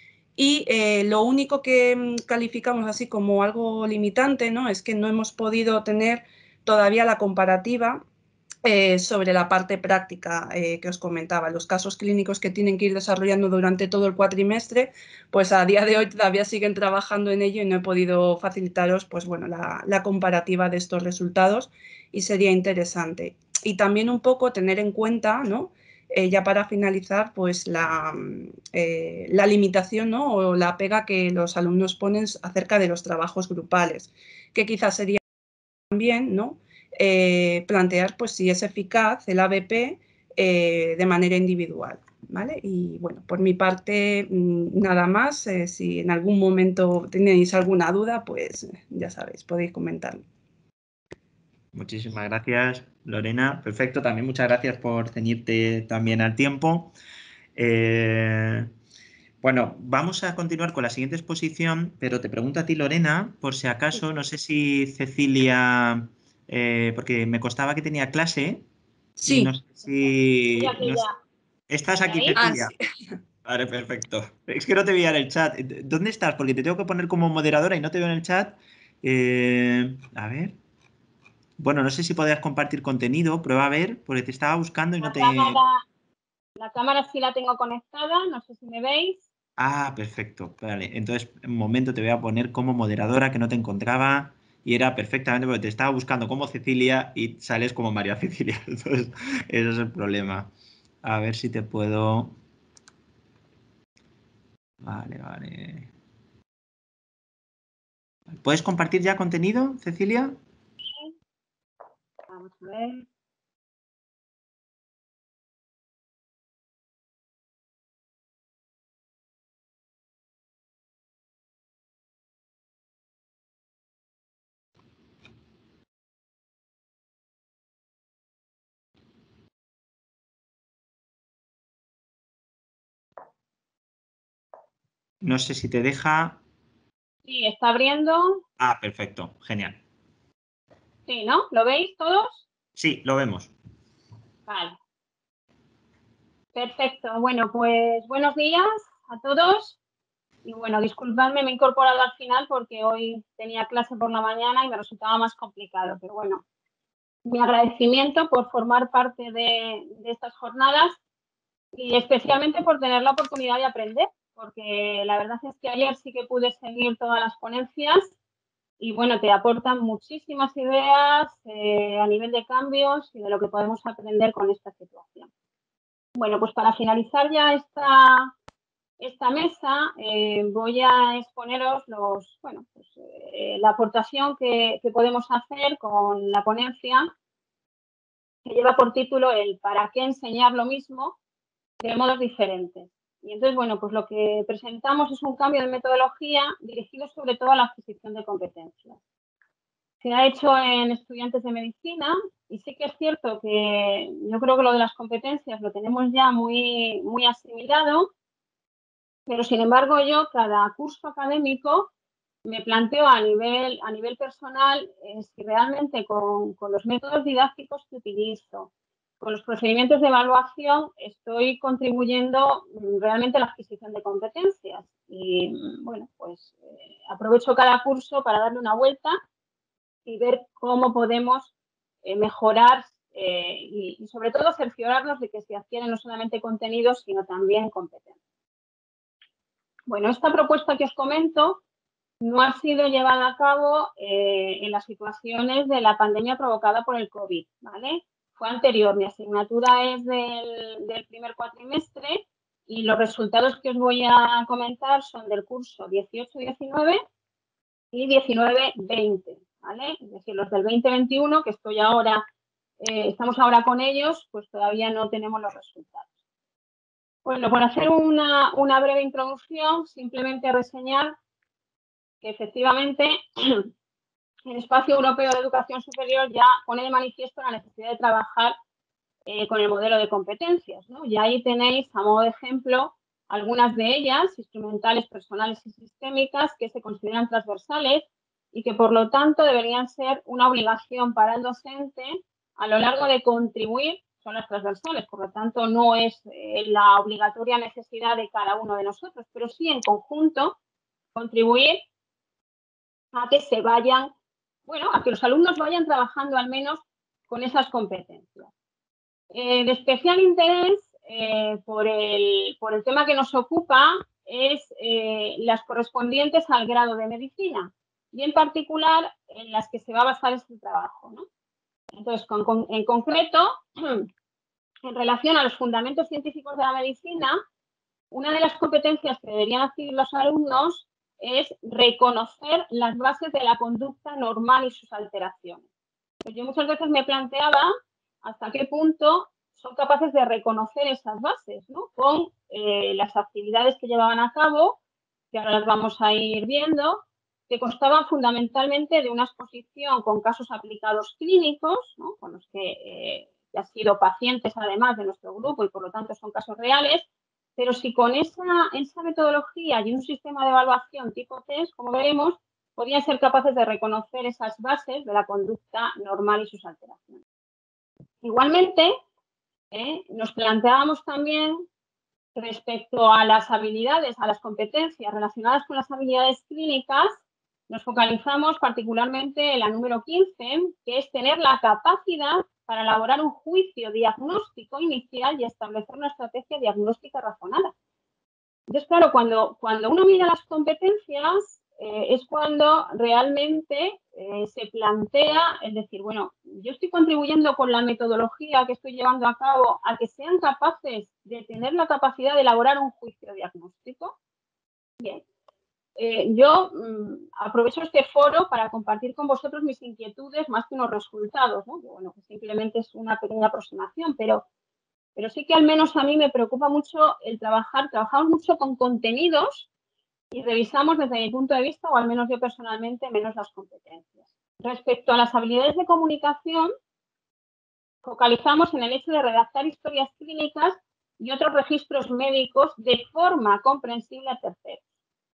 Y lo único que calificamos así como algo limitante, ¿no?, es que no hemos podido tener todavía la comparativa sobre la parte práctica que os comentaba. Los casos clínicos que tienen que ir desarrollando durante todo el cuatrimestre, pues a día de hoy todavía siguen trabajando en ello y no he podido facilitaros pues, bueno, la comparativa de estos resultados y sería interesante. Y también un poco tener en cuenta, ¿no?, ya para finalizar, pues la limitación, ¿no?, o la pega que los alumnos ponen acerca de los trabajos grupales, que quizás sería también, ¿no?, plantear pues si es eficaz el ABP de manera individual, ¿vale? Y bueno, por mi parte nada más. Si en algún momento tenéis alguna duda, pues ya sabéis, podéis comentarlo. Muchísimas gracias, Lorena. Perfecto, también muchas gracias por ceñirte también al tiempo. Bueno, vamos a continuar con la siguiente exposición, pero te pregunto a ti, Lorena, por si acaso, no sé si Cecilia, porque me constaba que tenía clase y Sí. no sé si... Estoy aquí ya. ¿Estás aquí, ¿Me oís? Cecilia? Sí. Vale, perfecto. Es que no te veía en el chat. ¿Dónde estás? Porque te tengo que poner como moderadora y no te veo en el chat. A ver. Bueno, no sé si podías compartir contenido. Prueba a ver, porque te estaba buscando y no te... La cámara sí la tengo conectada, no sé si me veis. Ah, perfecto. Vale, entonces un momento te voy a poner como moderadora que no te encontraba y era perfectamente porque te estaba buscando como Cecilia y sales como María Cecilia. Entonces, ese es el problema. A ver si te puedo... Vale, vale. ¿Puedes compartir ya contenido, Cecilia? Sí. Vamos a ver. No sé si te deja... Sí, está abriendo. Ah, perfecto. Genial. Sí, ¿no? ¿Lo veis todos? Sí, lo vemos. Vale. Perfecto. Bueno, pues buenos días a todos. Y bueno, disculpadme, me he incorporado al final porque hoy tenía clase por la mañana y me resultaba más complicado. Pero bueno, mi agradecimiento por formar parte de estas jornadas y especialmente por tener la oportunidad de aprender, porque la verdad es que ayer sí que pude seguir todas las ponencias y bueno, te aportan muchísimas ideas a nivel de cambios y de lo que podemos aprender con esta situación. Bueno, pues para finalizar ya esta mesa voy a exponeros la aportación que podemos hacer con la ponencia que lleva por título el ¿para qué enseñar lo mismo de modos diferentes? Y entonces, bueno, pues lo que presentamos es un cambio de metodología dirigido sobre todo a la adquisición de competencias. Se ha hecho en estudiantes de medicina Y sí que es cierto que yo creo que lo de las competencias lo tenemos ya muy, muy asimilado, pero sin embargo yo cada curso académico me planteo a nivel personal si realmente con los métodos didácticos que utilizo, con los procedimientos de evaluación, estoy contribuyendo realmente a la adquisición de competencias. Y bueno, pues aprovecho cada curso para darle una vuelta y ver cómo podemos mejorar y sobre todo cerciorarnos de que se adquieren no solamente contenidos, sino también competencias. Bueno, esta propuesta que os comento no ha sido llevada a cabo en las situaciones de la pandemia provocada por el COVID, ¿vale? Fue anterior, mi asignatura es del primer cuatrimestre y los resultados que os voy a comentar son del curso 18-19 y 19-20, ¿vale? Es decir, los del 2021, que estoy ahora, estamos ahora con ellos, pues todavía no tenemos los resultados. Bueno, por hacer una breve introducción, simplemente reseñar que efectivamente el Espacio Europeo de Educación Superior ya pone de manifiesto la necesidad de trabajar con el modelo de competencias, ¿no? Y ahí tenéis, a modo de ejemplo, algunas de ellas, instrumentales, personales y sistémicas, que se consideran transversales y que, por lo tanto, deberían ser una obligación para el docente a lo largo de contribuir, son las transversales, por lo tanto, no es la obligatoria necesidad de cada uno de nosotros, pero sí en conjunto contribuir a que se vayan, bueno, a que los alumnos vayan trabajando al menos con esas competencias. De especial interés por el tema que nos ocupa es las correspondientes al grado de medicina y en particular en las que se va a basar este trabajo, ¿no? Entonces, en concreto, en relación a los fundamentos científicos de la medicina, una de las competencias que deberían adquirir los alumnos es reconocer las bases de la conducta normal y sus alteraciones. Pues yo muchas veces me planteaba hasta qué punto son capaces de reconocer esas bases, ¿no? Con las actividades que llevaban a cabo, que ahora las vamos a ir viendo, que constaban fundamentalmente de una exposición con casos aplicados clínicos, ¿no? Con los que han sido pacientes además de nuestro grupo y por lo tanto son casos reales, pero si con esa metodología y un sistema de evaluación tipo test, como veremos, podían ser capaces de reconocer esas bases de la conducta normal y sus alteraciones. Igualmente, nos planteábamos también respecto a las habilidades, a las competencias relacionadas con las habilidades clínicas, nos focalizamos particularmente en la número 15, que es tener la capacidad para elaborar un juicio diagnóstico inicial y establecer una estrategia diagnóstica razonada. Entonces, claro, cuando uno mira las competencias, es cuando realmente se plantea el decir, bueno, yo estoy contribuyendo con la metodología que estoy llevando a cabo a que sean capaces de tener la capacidad de elaborar un juicio diagnóstico. Bien, yo aprovecho este foro para compartir con vosotros mis inquietudes más que unos resultados, ¿no? Bueno, que simplemente es una pequeña aproximación, pero sí que al menos a mí me preocupa mucho el trabajamos mucho con contenidos y revisamos desde mi punto de vista, o al menos yo personalmente, menos las competencias. Respecto a las habilidades de comunicación, focalizamos en el hecho de redactar historias clínicas y otros registros médicos de forma comprensible a terceros.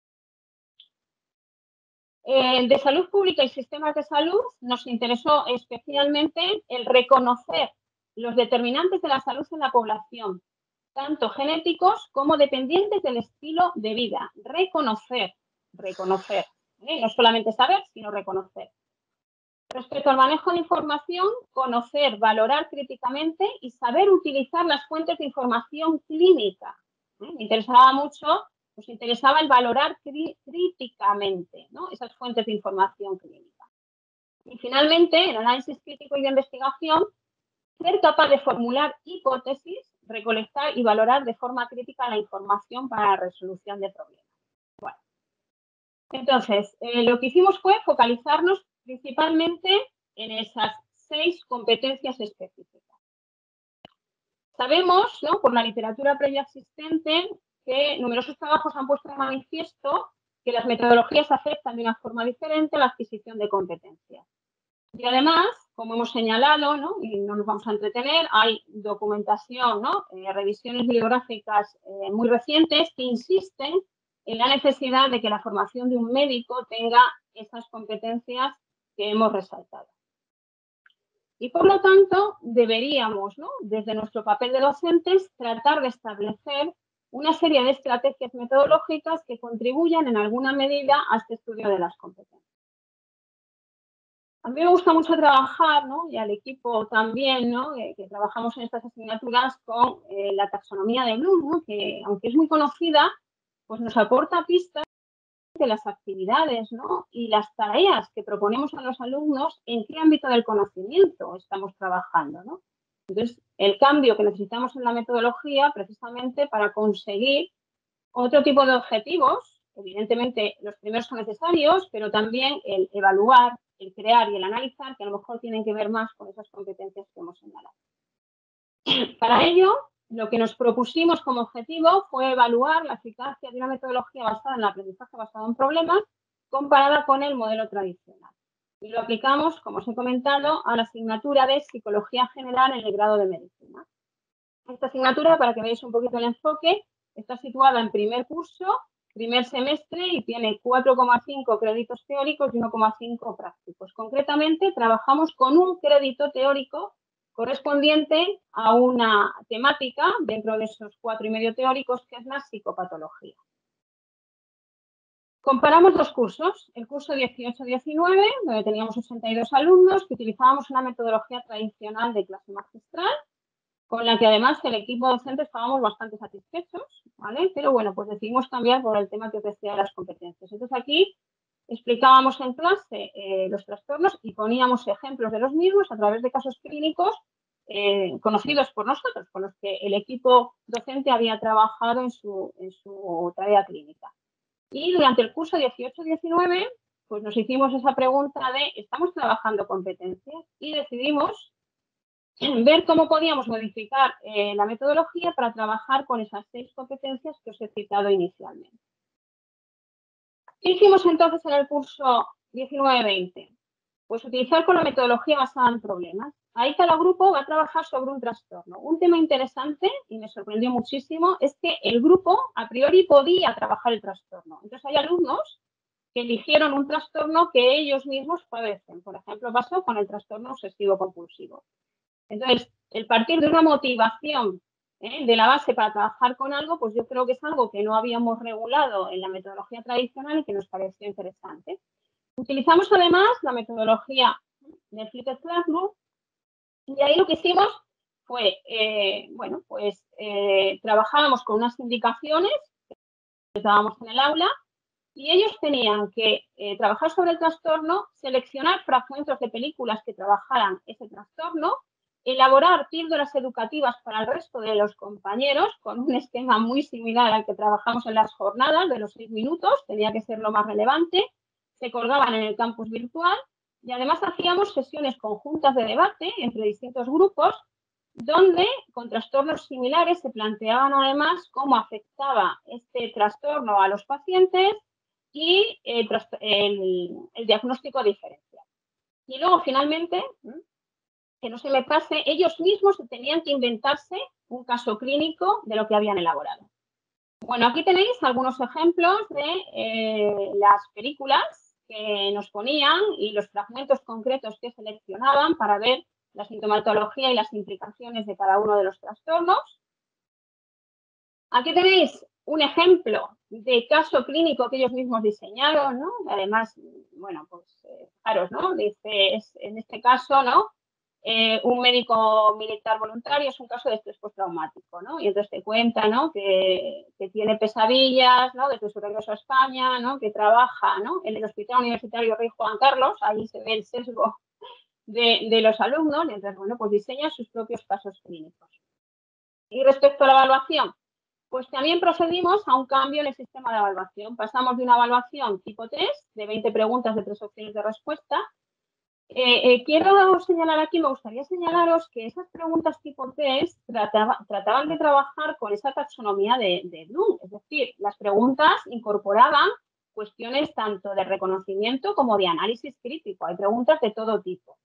De salud pública y sistemas de salud nos interesó especialmente el reconocer los determinantes de la salud en la población, tanto genéticos como dependientes del estilo de vida. Reconocer, no solamente saber, sino reconocer. Respecto al manejo de información, conocer, valorar críticamente y saber utilizar las fuentes de información clínica. Me interesaba mucho, nos interesaba el valorar críticamente, ¿no? Esas fuentes de información clínica. Y finalmente, el análisis crítico y de investigación, ser capaz de formular hipótesis, recolectar y valorar de forma crítica la información para la resolución de problemas. Bueno, entonces, lo que hicimos fue focalizarnos principalmente en esas 6 competencias específicas. Sabemos, ¿no?, por la literatura previa existente, que numerosos trabajos han puesto de manifiesto que las metodologías afectan de una forma diferente a la adquisición de competencias. Y además, como hemos señalado, ¿no? Y no nos vamos a entretener, hay documentación, ¿no? Revisiones bibliográficas muy recientes que insisten en la necesidad de que la formación de un médico tenga esas competencias que hemos resaltado. Y por lo tanto, deberíamos, ¿no? Desde nuestro papel de docentes, tratar de establecer una serie de estrategias metodológicas que contribuyan en alguna medida a este estudio de las competencias. A mí me gusta mucho trabajar, ¿no? Y al equipo también, ¿no? Que trabajamos en estas asignaturas con la taxonomía de Bloom, ¿no? Que aunque es muy conocida, pues nos aporta pistas de las actividades, ¿no? Y las tareas que proponemos a los alumnos, en qué ámbito del conocimiento estamos trabajando, ¿no? Entonces, el cambio que necesitamos en la metodología, precisamente para conseguir otro tipo de objetivos, evidentemente los primeros son necesarios, pero también el evaluar, el crear y el analizar, que a lo mejor tienen que ver más con esas competencias que hemos señalado. Para ello, lo que nos propusimos como objetivo fue evaluar la eficacia de una metodología basada en el aprendizaje basado en problemas comparada con el modelo tradicional. Y lo aplicamos, como os he comentado, a la asignatura de Psicología General en el grado de Medicina. Esta asignatura, para que veáis un poquito el enfoque, está situada en primer curso, primer semestre y tiene 4,5 créditos teóricos y 1,5 prácticos. Concretamente, trabajamos con un crédito teórico correspondiente a una temática dentro de esos 4,5 teóricos, que es la psicopatología. Comparamos dos cursos, el curso 18-19, donde teníamos 82 alumnos, que utilizábamos una metodología tradicional de clase magistral, con la que además el equipo docente estábamos bastante satisfechos, ¿vale? Pero bueno, pues decidimos cambiar por el tema que os decía de las competencias. Entonces aquí explicábamos en clase los trastornos y poníamos ejemplos de los mismos a través de casos clínicos conocidos por nosotros, con los que el equipo docente había trabajado en su tarea clínica. Y durante el curso 18-19, pues nos hicimos esa pregunta de ¿estamos trabajando competencias? Y decidimos ver cómo podíamos modificar la metodología para trabajar con esas 6 competencias que os he citado inicialmente. ¿Qué hicimos entonces en el curso 19-20? Pues utilizar con la metodología basada en problemas. Ahí cada grupo va a trabajar sobre un trastorno. Un tema interesante, y me sorprendió muchísimo, es que el grupo a priori podía trabajar el trastorno. Entonces hay alumnos que eligieron un trastorno que ellos mismos padecen. Por ejemplo, pasó con el trastorno obsesivo-compulsivo. Entonces, el partir de una motivación de la base para trabajar con algo, pues yo creo que es algo que no habíamos regulado en la metodología tradicional y que nos pareció interesante. Utilizamos además la metodología de Flipped Classroom y ahí lo que hicimos fue, bueno, pues trabajábamos con unas indicaciones que dábamos en el aula y ellos tenían que trabajar sobre el trastorno, seleccionar fragmentos de películas que trabajaran ese trastorno, elaborar píldoras educativas para el resto de los compañeros con un esquema muy similar al que trabajamos en las jornadas de los 6 minutos, tenía que ser lo más relevante, se colgaban en el campus virtual y además hacíamos sesiones conjuntas de debate entre distintos grupos donde con trastornos similares se planteaban además cómo afectaba este trastorno a los pacientes y el diagnóstico diferencial. Y luego finalmente, que no se me pase, ellos mismos tenían que inventarse un caso clínico de lo que habían elaborado. Bueno, aquí tenéis algunos ejemplos de las películas que nos ponían y los fragmentos concretos que seleccionaban para ver la sintomatología y las implicaciones de cada uno de los trastornos. Aquí tenéis un ejemplo de caso clínico que ellos mismos diseñaron, ¿no? Además, bueno, pues fijaros, ¿no? Dice, en este caso, ¿no? Un médico militar voluntario es un caso de estrés postraumático, ¿no? Y entonces te cuenta, ¿no? Que tiene pesadillas, ¿no? Desde su regreso a España, ¿no? Que trabaja, ¿no? En el Hospital Universitario Rey Juan Carlos, ahí se ve el sesgo de los alumnos, y entonces, bueno, pues diseña sus propios casos clínicos. Y respecto a la evaluación, pues también procedimos a un cambio en el sistema de evaluación. Pasamos de una evaluación tipo test, de 20 preguntas de 3 opciones de respuesta. Quiero señalar aquí, me gustaría señalaros que esas preguntas tipo test trataban de trabajar con esa taxonomía de Bloom. Es decir, las preguntas incorporaban cuestiones tanto de reconocimiento como de análisis crítico. Hay preguntas de todo tipo.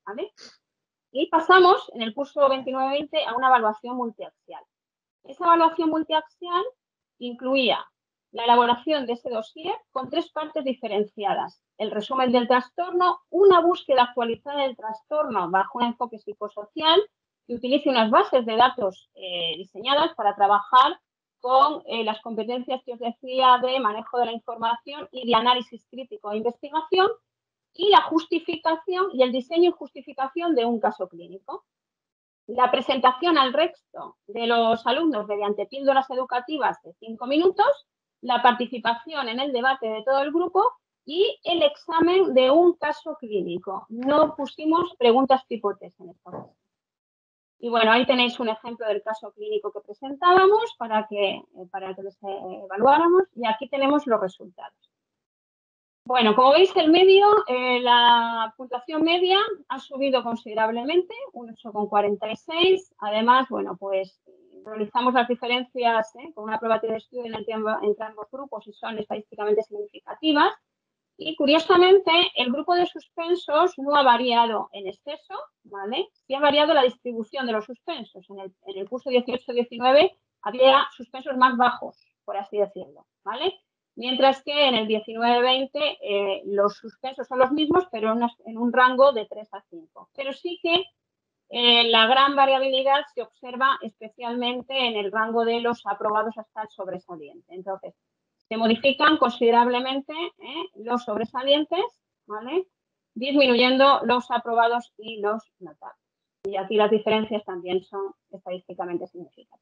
¿vale? Y pasamos en el curso 29-20 a una evaluación multiaxial. Esa evaluación multiaxial incluía la elaboración de ese dossier con 3 partes diferenciadas. El resumen del trastorno, una búsqueda actualizada del trastorno bajo un enfoque psicosocial que utilice unas bases de datos diseñadas para trabajar con las competencias que os decía de manejo de la información y de análisis crítico e investigación, y la justificación y el diseño y justificación de un caso clínico. La presentación al resto de los alumnos mediante píldoras educativas de 5 minutos, la participación en el debate de todo el grupo y el examen de un caso clínico. No pusimos preguntas tipo test en esta ocasión. Y bueno, ahí tenéis un ejemplo del caso clínico que presentábamos para que les evaluáramos, y aquí tenemos los resultados. Bueno, como veis, el medio, la puntuación media ha subido considerablemente, un 8,46. Además, bueno, pues realizamos las diferencias con una prueba de estudio entre ambos grupos y son estadísticamente significativas. Y curiosamente, el grupo de suspensos no ha variado en exceso, ¿vale? Sí ha variado la distribución de los suspensos. En el curso 18-19 había suspensos más bajos, por así decirlo, ¿vale? Mientras que en el 19-20 los suspensos son los mismos, pero en un rango de 3 a 5. Pero sí que la gran variabilidad se observa especialmente en el rango de los aprobados hasta el sobresaliente. Entonces, se modifican considerablemente los sobresalientes, ¿vale? Disminuyendo los aprobados y los notables. Y aquí las diferencias también son estadísticamente significativas.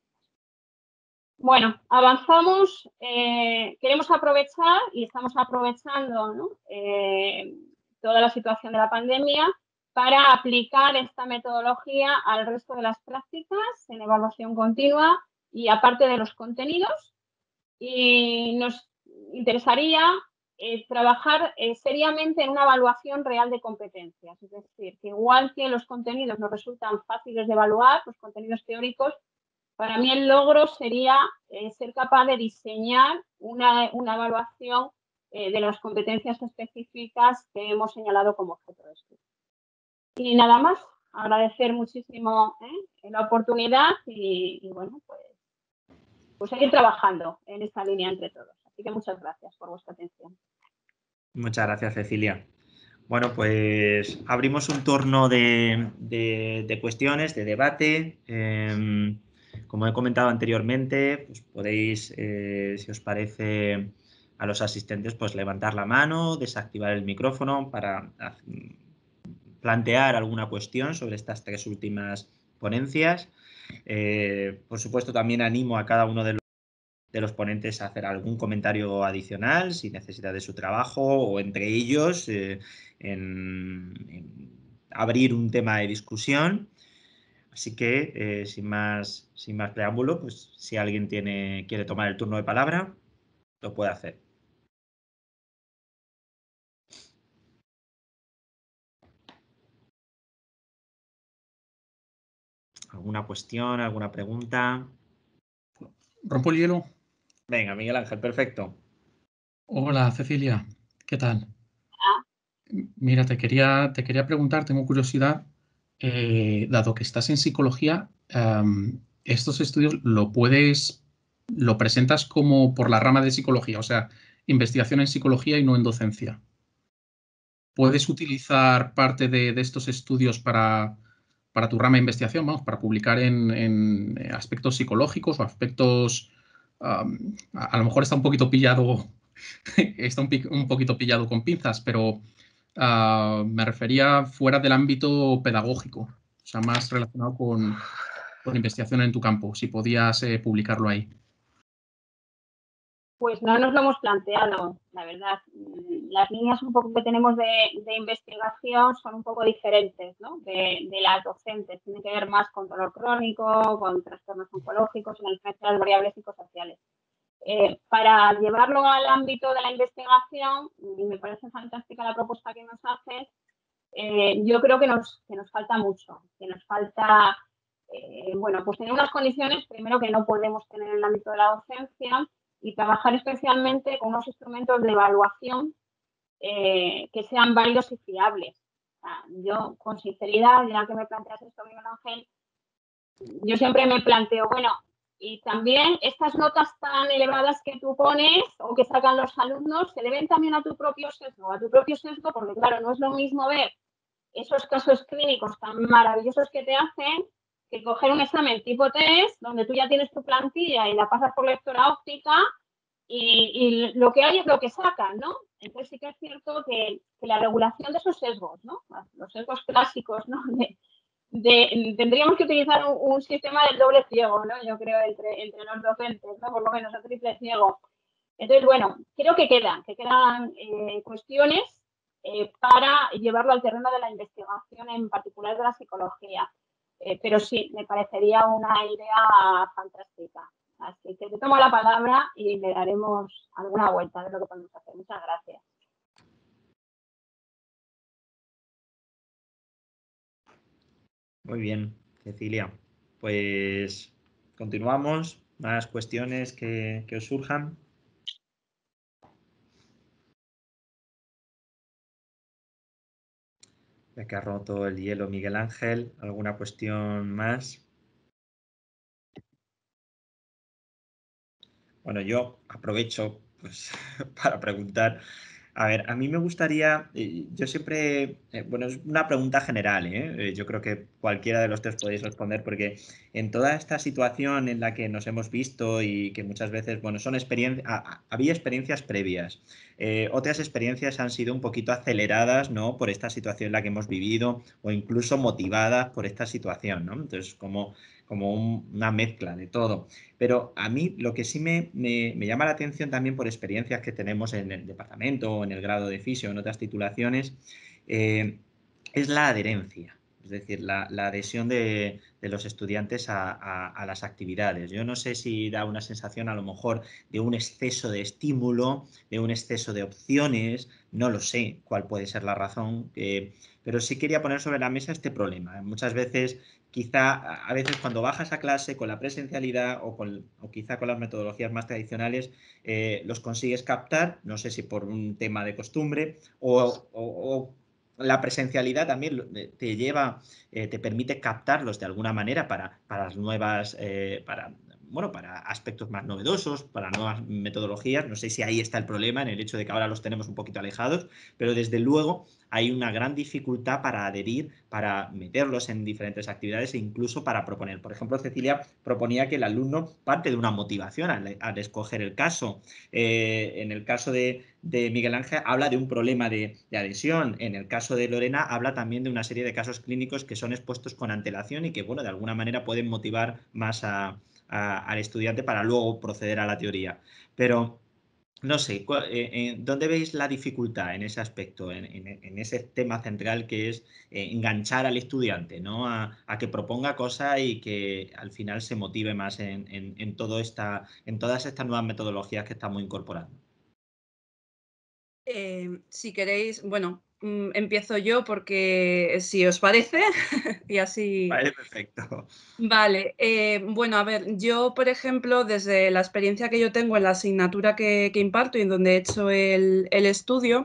Bueno, avanzamos. Queremos aprovechar, y estamos aprovechando, ¿no? Toda la situación de la pandemia para aplicar esta metodología al resto de las prácticas en evaluación continua y aparte de los contenidos. Y nos interesaría trabajar seriamente en una evaluación real de competencias. Es decir, que igual que los contenidos nos resultan fáciles de evaluar, los contenidos teóricos, para mí el logro sería ser capaz de diseñar una evaluación de las competencias específicas que hemos señalado como objeto de estudio. Y nada más, agradecer muchísimo la oportunidad y bueno, pues seguir trabajando en esta línea entre todos. Así que muchas gracias por vuestra atención. Muchas gracias, Cecilia. Bueno, pues abrimos un turno de cuestiones, de debate. Como he comentado anteriormente, pues podéis, si os parece, a los asistentes, pues levantar la mano, desactivar el micrófono para plantear alguna cuestión sobre estas 3 últimas ponencias. Por supuesto, también animo a cada uno de los ponentes a hacer algún comentario adicional si necesita de su trabajo o entre ellos en abrir un tema de discusión. Así que, sin más preámbulo, pues si alguien quiere tomar el turno de palabra, lo puede hacer. ¿Alguna cuestión, alguna pregunta? ¿Rompo el hielo? Venga, Miguel Ángel, perfecto. Hola, Cecilia, ¿qué tal? Mira, te quería preguntar, tengo curiosidad, dado que estás en psicología, estos estudios lo presentas como por la rama de psicología, o sea, investigación en psicología y no en docencia. ¿Puedes utilizar parte de estos estudios para tu rama de investigación, vamos, para publicar en aspectos psicológicos o aspectos, a lo mejor está un poquito pillado, está un poquito pillado con pinzas, pero me refería fuera del ámbito pedagógico, o sea, más relacionado con investigación en tu campo, si podías publicarlo ahí. Pues no nos lo hemos planteado, la verdad. Las líneas un poco que tenemos de investigación son un poco diferentes, ¿no? de las docentes. Tienen que ver más con dolor crónico, con trastornos oncológicos, la influencia de las variables psicosociales. Para llevarlo al ámbito de la investigación, y me parece fantástica la propuesta que nos haces, yo creo que nos falta mucho, que nos falta, bueno, pues tener unas condiciones, primero, que no podemos tener en el ámbito de la docencia, y trabajar especialmente con unos instrumentos de evaluación que sean válidos y fiables. Yo, con sinceridad, ya que me planteas esto, Miguel Ángel, yo siempre me planteo, bueno, y también estas notas tan elevadas que tú pones o que sacan los alumnos se deben también a tu propio sesgo, porque claro, no es lo mismo ver esos casos clínicos tan maravillosos que te hacen que coger un examen tipo test donde tú ya tienes tu plantilla y la pasas por lectora óptica y lo que hay es lo que sacan, ¿no? Entonces sí que es cierto que la regulación de esos sesgos, ¿no? Los sesgos clásicos, ¿no? Tendríamos que utilizar un sistema del doble ciego, ¿no? Yo creo, entre los docentes, ¿no? Por lo menos el triple ciego. Entonces, bueno, creo que quedan cuestiones para llevarlo al terreno de la investigación, en particular de la psicología. Pero sí, me parecería una idea fantástica. Así que te tomo la palabra y le daremos alguna vuelta de lo que podemos hacer. Muchas gracias. Muy bien, Cecilia. Pues continuamos. Más cuestiones que os surjan. Ya que ha roto el hielo Miguel Ángel, ¿alguna cuestión más? Bueno, yo aprovecho pues, para preguntar. A ver, a mí me gustaría, yo siempre, bueno, es una pregunta general, ¿eh? Yo creo que cualquiera de los tres podéis responder porque en toda esta situación en la que nos hemos visto y que muchas veces, bueno, son experiencias, había experiencias previas, otras experiencias han sido un poquito aceleradas, ¿no? Por esta situación en la que hemos vivido o incluso motivadas por esta situación, ¿no? Entonces, como una mezcla de todo. Pero a mí lo que sí me llama la atención también por experiencias que tenemos en el departamento o en el grado de fisio o en otras titulaciones, es la adherencia. Es decir, la adhesión de los estudiantes a las actividades. Yo no sé si da una sensación a lo mejor de un exceso de estímulo, de un exceso de opciones, no lo sé cuál puede ser la razón, pero sí quería poner sobre la mesa este problema. Muchas veces, quizá a veces cuando bajas a clase con la presencialidad o quizá con las metodologías más tradicionales, los consigues captar, no sé si por un tema de costumbre o la presencialidad también te lleva, te permite captarlos de alguna manera para las nuevas, para aspectos más novedosos, para nuevas metodologías. No sé si ahí está el problema, en el hecho de que ahora los tenemos un poquito alejados, pero desde luego hay una gran dificultad para adherir, para meterlos en diferentes actividades e incluso para proponer. Por ejemplo, Cecilia proponía que el alumno parte de una motivación al escoger el caso. En el caso de Miguel Ángel habla de un problema de adhesión. En el caso de Lorena habla también de una serie de casos clínicos que son expuestos con antelación y que, bueno, de alguna manera pueden motivar más al estudiante para luego proceder a la teoría. Pero no sé, ¿dónde veis la dificultad en ese aspecto, en ese tema central que es enganchar al estudiante, ¿no? A que proponga cosas y que al final se motive más en todas estas nuevas metodologías que estamos incorporando? Si queréis, bueno, empiezo yo porque si os parece y así. Vale, perfecto. Vale, bueno, a ver, yo, por ejemplo, desde la experiencia que yo tengo en la asignatura que imparto y en donde he hecho el estudio,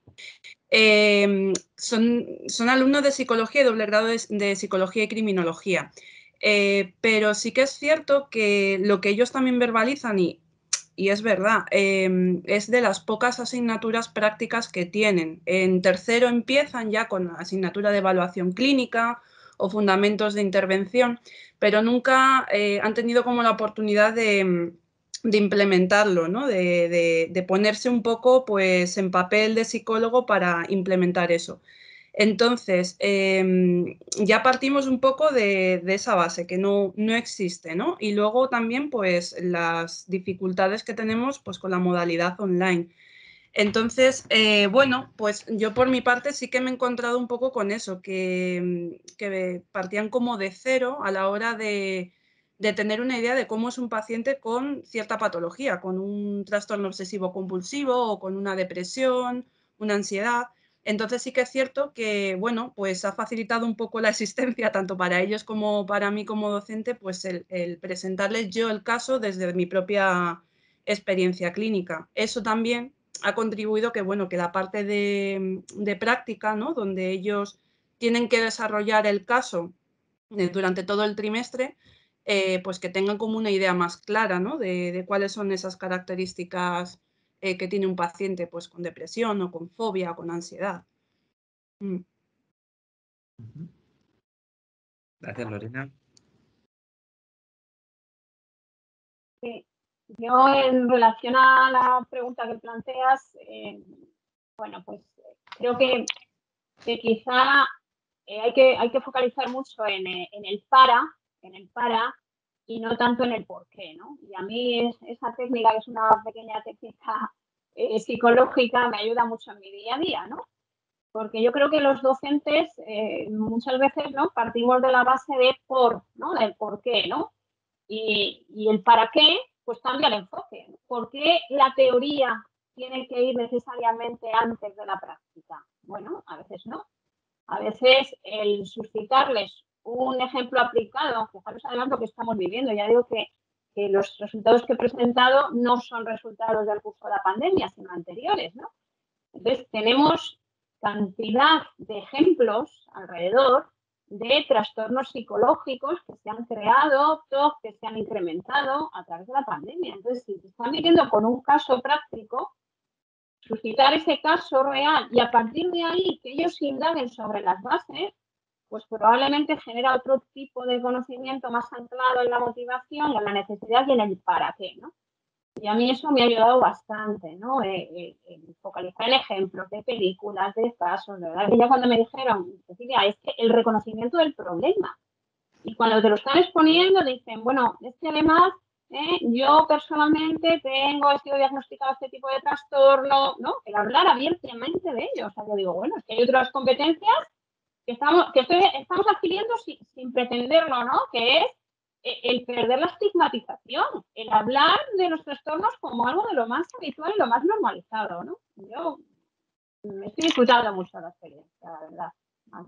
son alumnos de psicología y doble grado de psicología y criminología. Pero sí que es cierto que lo que ellos también verbalizan, y es verdad, es de las pocas asignaturas prácticas que tienen. En tercero empiezan ya con la asignatura de evaluación clínica o fundamentos de intervención, pero nunca han tenido como la oportunidad de implementarlo, ¿no? De ponerse un poco pues, en papel de psicólogo para implementar eso. Entonces, ya partimos un poco de esa base, que no existe, ¿no? Y luego también, pues, las dificultades que tenemos pues, con la modalidad online. Entonces, bueno, pues yo por mi parte sí que me he encontrado un poco con eso, que partían como de cero a la hora de tener una idea de cómo es un paciente con cierta patología, con un trastorno obsesivo compulsivo o con una depresión, una ansiedad. Entonces sí que es cierto que, bueno, pues ha facilitado un poco la existencia, tanto para ellos como para mí como docente, pues el presentarles yo el caso desde mi propia experiencia clínica. Eso también ha contribuido que, bueno, que la parte de práctica, ¿no? Donde ellos tienen que desarrollar el caso durante todo el trimestre, pues que tengan como una idea más clara, ¿no? de cuáles son esas características que tiene un paciente pues, con depresión o con fobia o con ansiedad. Gracias, Lorena. Sí. Yo, en relación a la pregunta que planteas, bueno, pues creo que quizá hay que focalizar mucho en el para y no tanto en el por qué, ¿no? Y a mí esa técnica, que es una pequeña técnica psicológica, me ayuda mucho en mi día a día, ¿no? Porque yo creo que los docentes muchas veces, ¿no?, partimos de la base de ¿no?, del por qué, ¿no? Y el para qué, pues cambia el enfoque. ¿Por qué la teoría tiene que ir necesariamente antes de la práctica? Bueno, a veces no. A veces el suscitarles un ejemplo aplicado, fijaros además lo que estamos viviendo. Ya digo que los resultados que he presentado no son resultados del curso de la pandemia, sino anteriores, ¿no? Entonces, tenemos cantidad de ejemplos alrededor de trastornos psicológicos que se han creado, TOC que se han incrementado a través de la pandemia. Entonces, si se están viviendo con un caso práctico, suscitar ese caso real y a partir de ahí que ellos indaguen sobre las bases, pues probablemente genera otro tipo de conocimiento más anclado en la motivación, en la necesidad y en el para qué, ¿no? Y a mí eso me ha ayudado bastante, ¿no? Focalizar en ejemplos de películas, de casos, de verdad. Que ya cuando me dijeron, Cecilia, es que el reconocimiento del problema. Y cuando te lo están exponiendo, dicen, bueno, es que además yo personalmente he sido diagnosticado este tipo de trastorno, ¿no? El hablar abiertamente de ello. O sea, yo digo, bueno, es que hay otras competencias que estamos adquiriendo sin pretenderlo, ¿no? Que es el perder la estigmatización, el hablar de los trastornos como algo de lo más habitual y lo más normalizado, ¿no? Yo estoy disfrutando mucho de la experiencia, la verdad, ¿vale?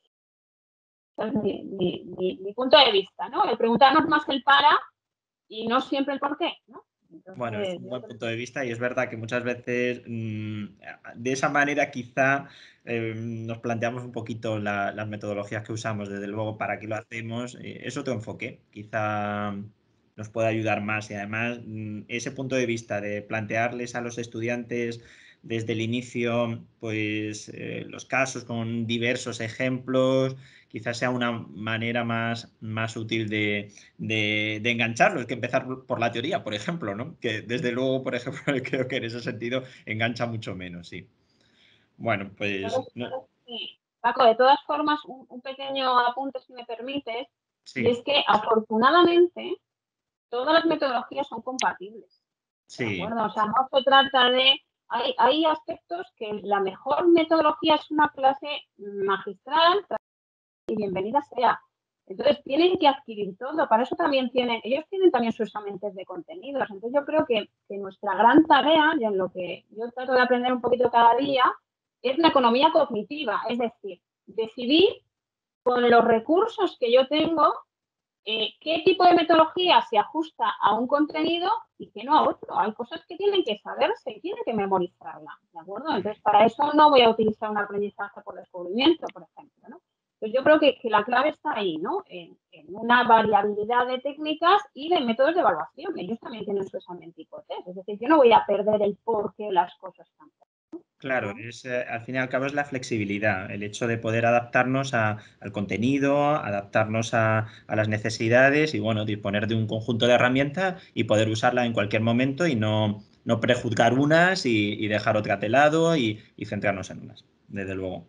Ese es mi punto de vista, ¿no? El preguntarnos más el para y no siempre el por qué, ¿no? Entonces, bueno, es un buen punto de vista y es verdad que muchas veces de esa manera quizá nos planteamos un poquito las metodologías que usamos, desde luego, para qué lo hacemos. Es otro enfoque, quizá nos puede ayudar más y además ese punto de vista de plantearles a los estudiantes desde el inicio pues los casos con diversos ejemplos, quizás sea una manera más útil de engancharlos que empezar por la teoría, por ejemplo, ¿no? Que desde luego, por ejemplo, creo que en ese sentido engancha mucho menos, sí. Bueno, pues... No. Sí. Paco, de todas formas, un pequeño apunte, si me permites, sí. Y es que afortunadamente todas las metodologías son compatibles. Sí. ¿De acuerdo? O sea, no se trata de... Hay aspectos que la mejor metodología es una clase magistral y bienvenida sea. Entonces, tienen que adquirir todo. Para eso también ellos tienen también sus amentes de contenidos. Entonces, yo creo que nuestra gran tarea, y en lo que yo trato de aprender un poquito cada día, es la economía cognitiva. Es decir, decidir con los recursos que yo tengo qué tipo de metodología se ajusta a un contenido y qué no a otro. Hay cosas que tienen que saberse y tienen que memorizarla, ¿de acuerdo? Entonces, para eso no voy a utilizar un aprendizaje por descubrimiento, por ejemplo, ¿no? Entonces, yo creo que la clave está ahí, ¿no? En una variabilidad de técnicas y de métodos de evaluación. Ellos también tienen su examen tipo test. Es decir, yo no voy a perder el por qué las cosas están. Claro, al fin y al cabo es la flexibilidad, el hecho de poder adaptarnos al contenido, adaptarnos a las necesidades y, bueno, disponer de un conjunto de herramientas y poder usarla en cualquier momento y no prejuzgar unas y dejar otras de lado y centrarnos en unas, desde luego.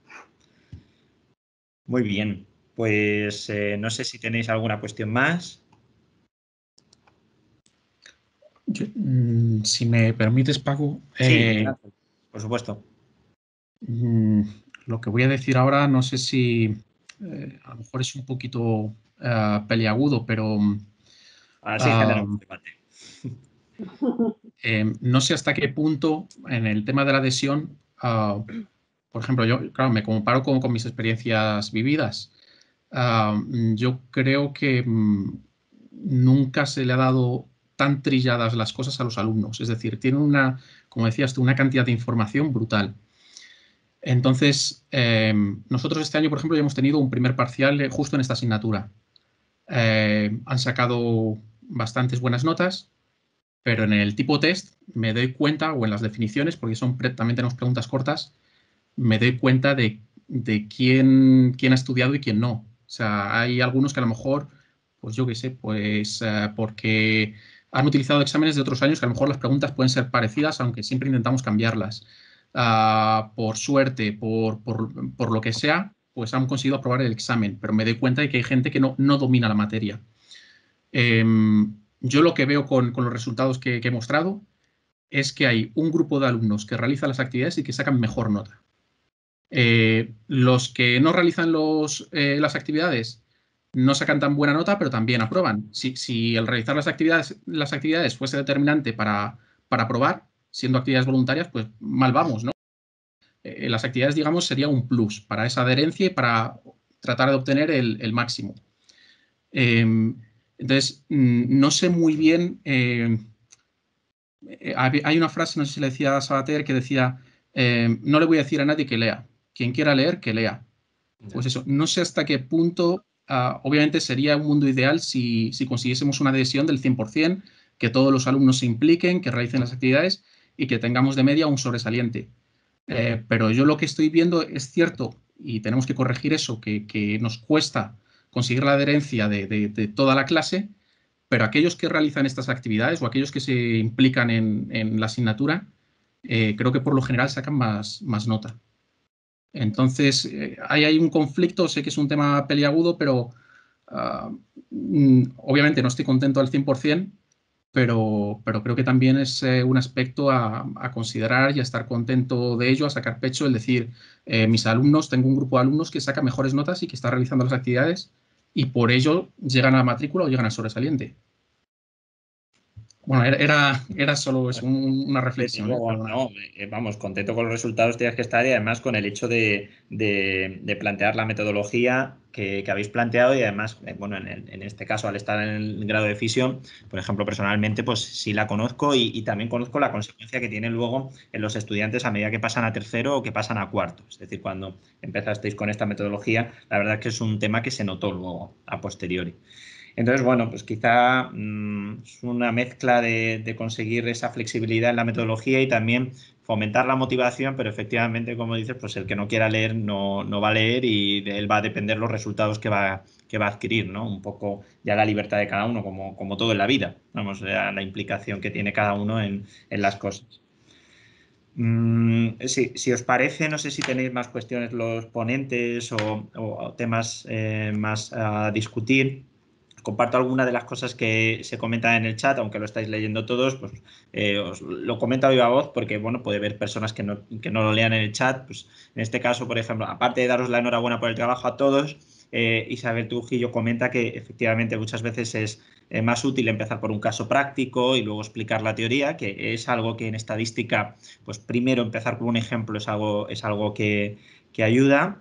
Muy bien, pues no sé si tenéis alguna cuestión más. Si me permites, Paco. Sí, por supuesto. Lo que voy a decir ahora, no sé si a lo mejor es un poquito peliagudo, pero así generamos debate. No sé hasta qué punto en el tema de la adhesión, por ejemplo, yo claro, me comparo con mis experiencias vividas. Yo creo que nunca se le ha dado tan trilladas las cosas a los alumnos. Es decir, tienen como decías tú, una cantidad de información brutal. Entonces, nosotros este año, por ejemplo, ya hemos tenido un primer parcial justo en esta asignatura. Han sacado bastantes buenas notas, pero en el tipo test me doy cuenta, o en las definiciones, porque también tenemos preguntas cortas, me doy cuenta de quién ha estudiado y quién no. O sea, hay algunos que a lo mejor, pues yo qué sé, pues porque han utilizado exámenes de otros años que a lo mejor las preguntas pueden ser parecidas, aunque siempre intentamos cambiarlas. Por suerte, por lo que sea, pues han conseguido aprobar el examen, pero me doy cuenta de que hay gente que no domina la materia. Yo lo que veo con los resultados que he mostrado es que hay un grupo de alumnos que realizan las actividades y que sacan mejor nota. Los que no realizan las actividades no sacan tan buena nota, pero también aprueban. Si el realizar las actividades fuese determinante para aprobar, siendo actividades voluntarias, pues mal vamos, ¿no? Las actividades, digamos, sería un plus para esa adherencia y para tratar de obtener el máximo. Entonces, no sé muy bien. Hay una frase, no sé si le decía a Sabater, que decía: no le voy a decir a nadie que lea. Quien quiera leer, que lea. Pues eso, no sé hasta qué punto, obviamente sería un mundo ideal si consiguiésemos una adhesión del 100%, que todos los alumnos se impliquen, que realicen las actividades y que tengamos de media un sobresaliente. Pero yo lo que estoy viendo es cierto, y tenemos que corregir eso, que nos cuesta conseguir la adherencia de toda la clase, pero aquellos que realizan estas actividades o aquellos que se implican en la asignatura, creo que por lo general sacan más nota. Entonces, hay un conflicto, sé que es un tema peliagudo, pero obviamente no estoy contento al 100%, pero creo que también es un aspecto a considerar y a estar contento de ello, a sacar pecho, el decir, mis alumnos, tengo un grupo de alumnos que saca mejores notas y que está realizando las actividades y por ello llegan a la matrícula o llegan al sobresaliente. Bueno, era solo una reflexión. Luego, no, vamos, contento con los resultados tienes que estar, y además con el hecho de plantear la metodología que habéis planteado, y además, bueno, en este caso, al estar en el grado de fisión, por ejemplo, personalmente, pues sí la conozco y también conozco la consecuencia que tiene luego en los estudiantes a medida que pasan a tercero o que pasan a cuarto. Es decir, cuando empezasteis con esta metodología, la verdad es que es un tema que se notó luego a posteriori. Entonces, bueno, pues quizá es una mezcla de conseguir esa flexibilidad en la metodología y también fomentar la motivación, pero efectivamente, como dices, pues el que no quiera leer no va a leer, y de él va a depender los resultados que va a adquirir, ¿no? Un poco ya la libertad de cada uno, como todo en la vida, vamos, la implicación que tiene cada uno en las cosas. Si os parece, no sé si tenéis más cuestiones los ponentes o temas más a discutir. Comparto algunas de las cosas que se comentan en el chat, aunque lo estáis leyendo todos, pues os lo comento a viva voz porque, bueno, puede haber personas que no lo lean en el chat. Pues en este caso, por ejemplo, aparte de daros la enhorabuena por el trabajo a todos, Isabel Trujillo comenta que efectivamente muchas veces es más útil empezar por un caso práctico y luego explicar la teoría, que es algo que en estadística, pues primero empezar con un ejemplo es algo que ayuda.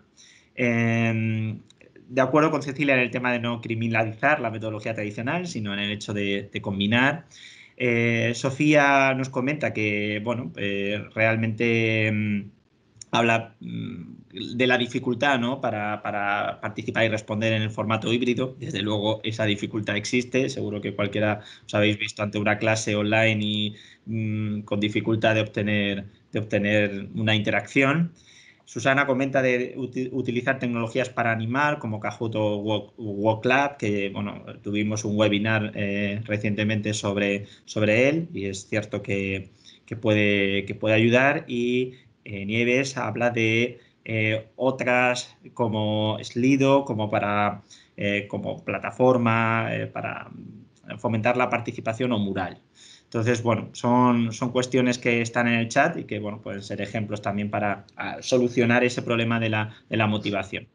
De acuerdo con Cecilia en el tema de no criminalizar la metodología tradicional, sino en el hecho de combinar. Sofía nos comenta que, bueno, realmente habla de la dificultad, ¿no?, para participar y responder en el formato híbrido. Desde luego esa dificultad existe. Seguro que cualquiera os habéis visto ante una clase online y con dificultad de obtener una interacción. Susana comenta de utilizar tecnologías para animar, como Kahoot o WordClap, que, bueno, tuvimos un webinar recientemente sobre él, y es cierto que puede ayudar. Y Nieves habla de otras como Slido, como plataforma para fomentar la participación, o Mural. Entonces, bueno, son cuestiones que están en el chat y que, bueno, pueden ser ejemplos también para solucionar ese problema de la motivación.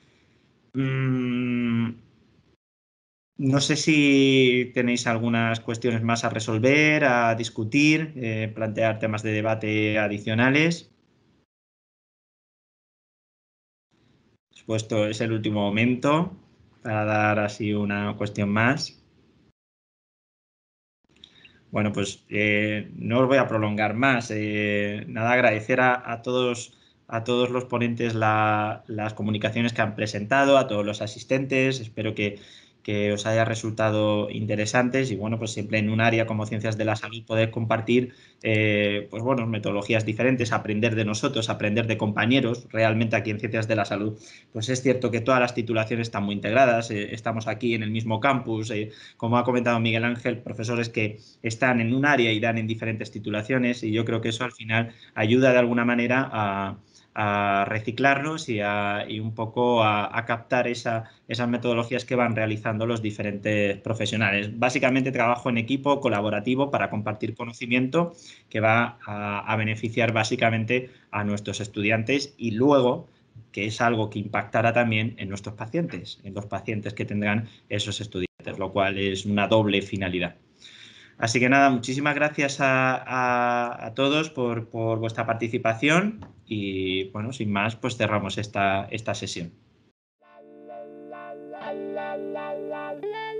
No sé si tenéis algunas cuestiones más a resolver, a discutir, plantear temas de debate adicionales. Por supuesto, es el último momento para dar así una cuestión más. Bueno, pues no os voy a prolongar más. Nada, agradecer a todos a todos los ponentes las comunicaciones que han presentado, a todos los asistentes. Espero que os haya resultado interesantes y bueno, pues siempre en un área como Ciencias de la Salud poder compartir pues bueno, metodologías diferentes, aprender de nosotros, aprender de compañeros. Realmente aquí en Ciencias de la Salud pues es cierto que todas las titulaciones están muy integradas, estamos aquí en el mismo campus, como ha comentado Miguel Ángel, profesores que están en un área y dan en diferentes titulaciones, y yo creo que eso al final ayuda de alguna manera a reciclarnos y un poco a captar esas metodologías que van realizando los diferentes profesionales. Básicamente trabajo en equipo colaborativo para compartir conocimiento que va a beneficiar básicamente a nuestros estudiantes y luego que es algo que impactará también en nuestros pacientes, en los pacientes que tendrán esos estudiantes, lo cual es una doble finalidad. Así que nada, muchísimas gracias a todos por vuestra participación y bueno, sin más, pues cerramos esta sesión.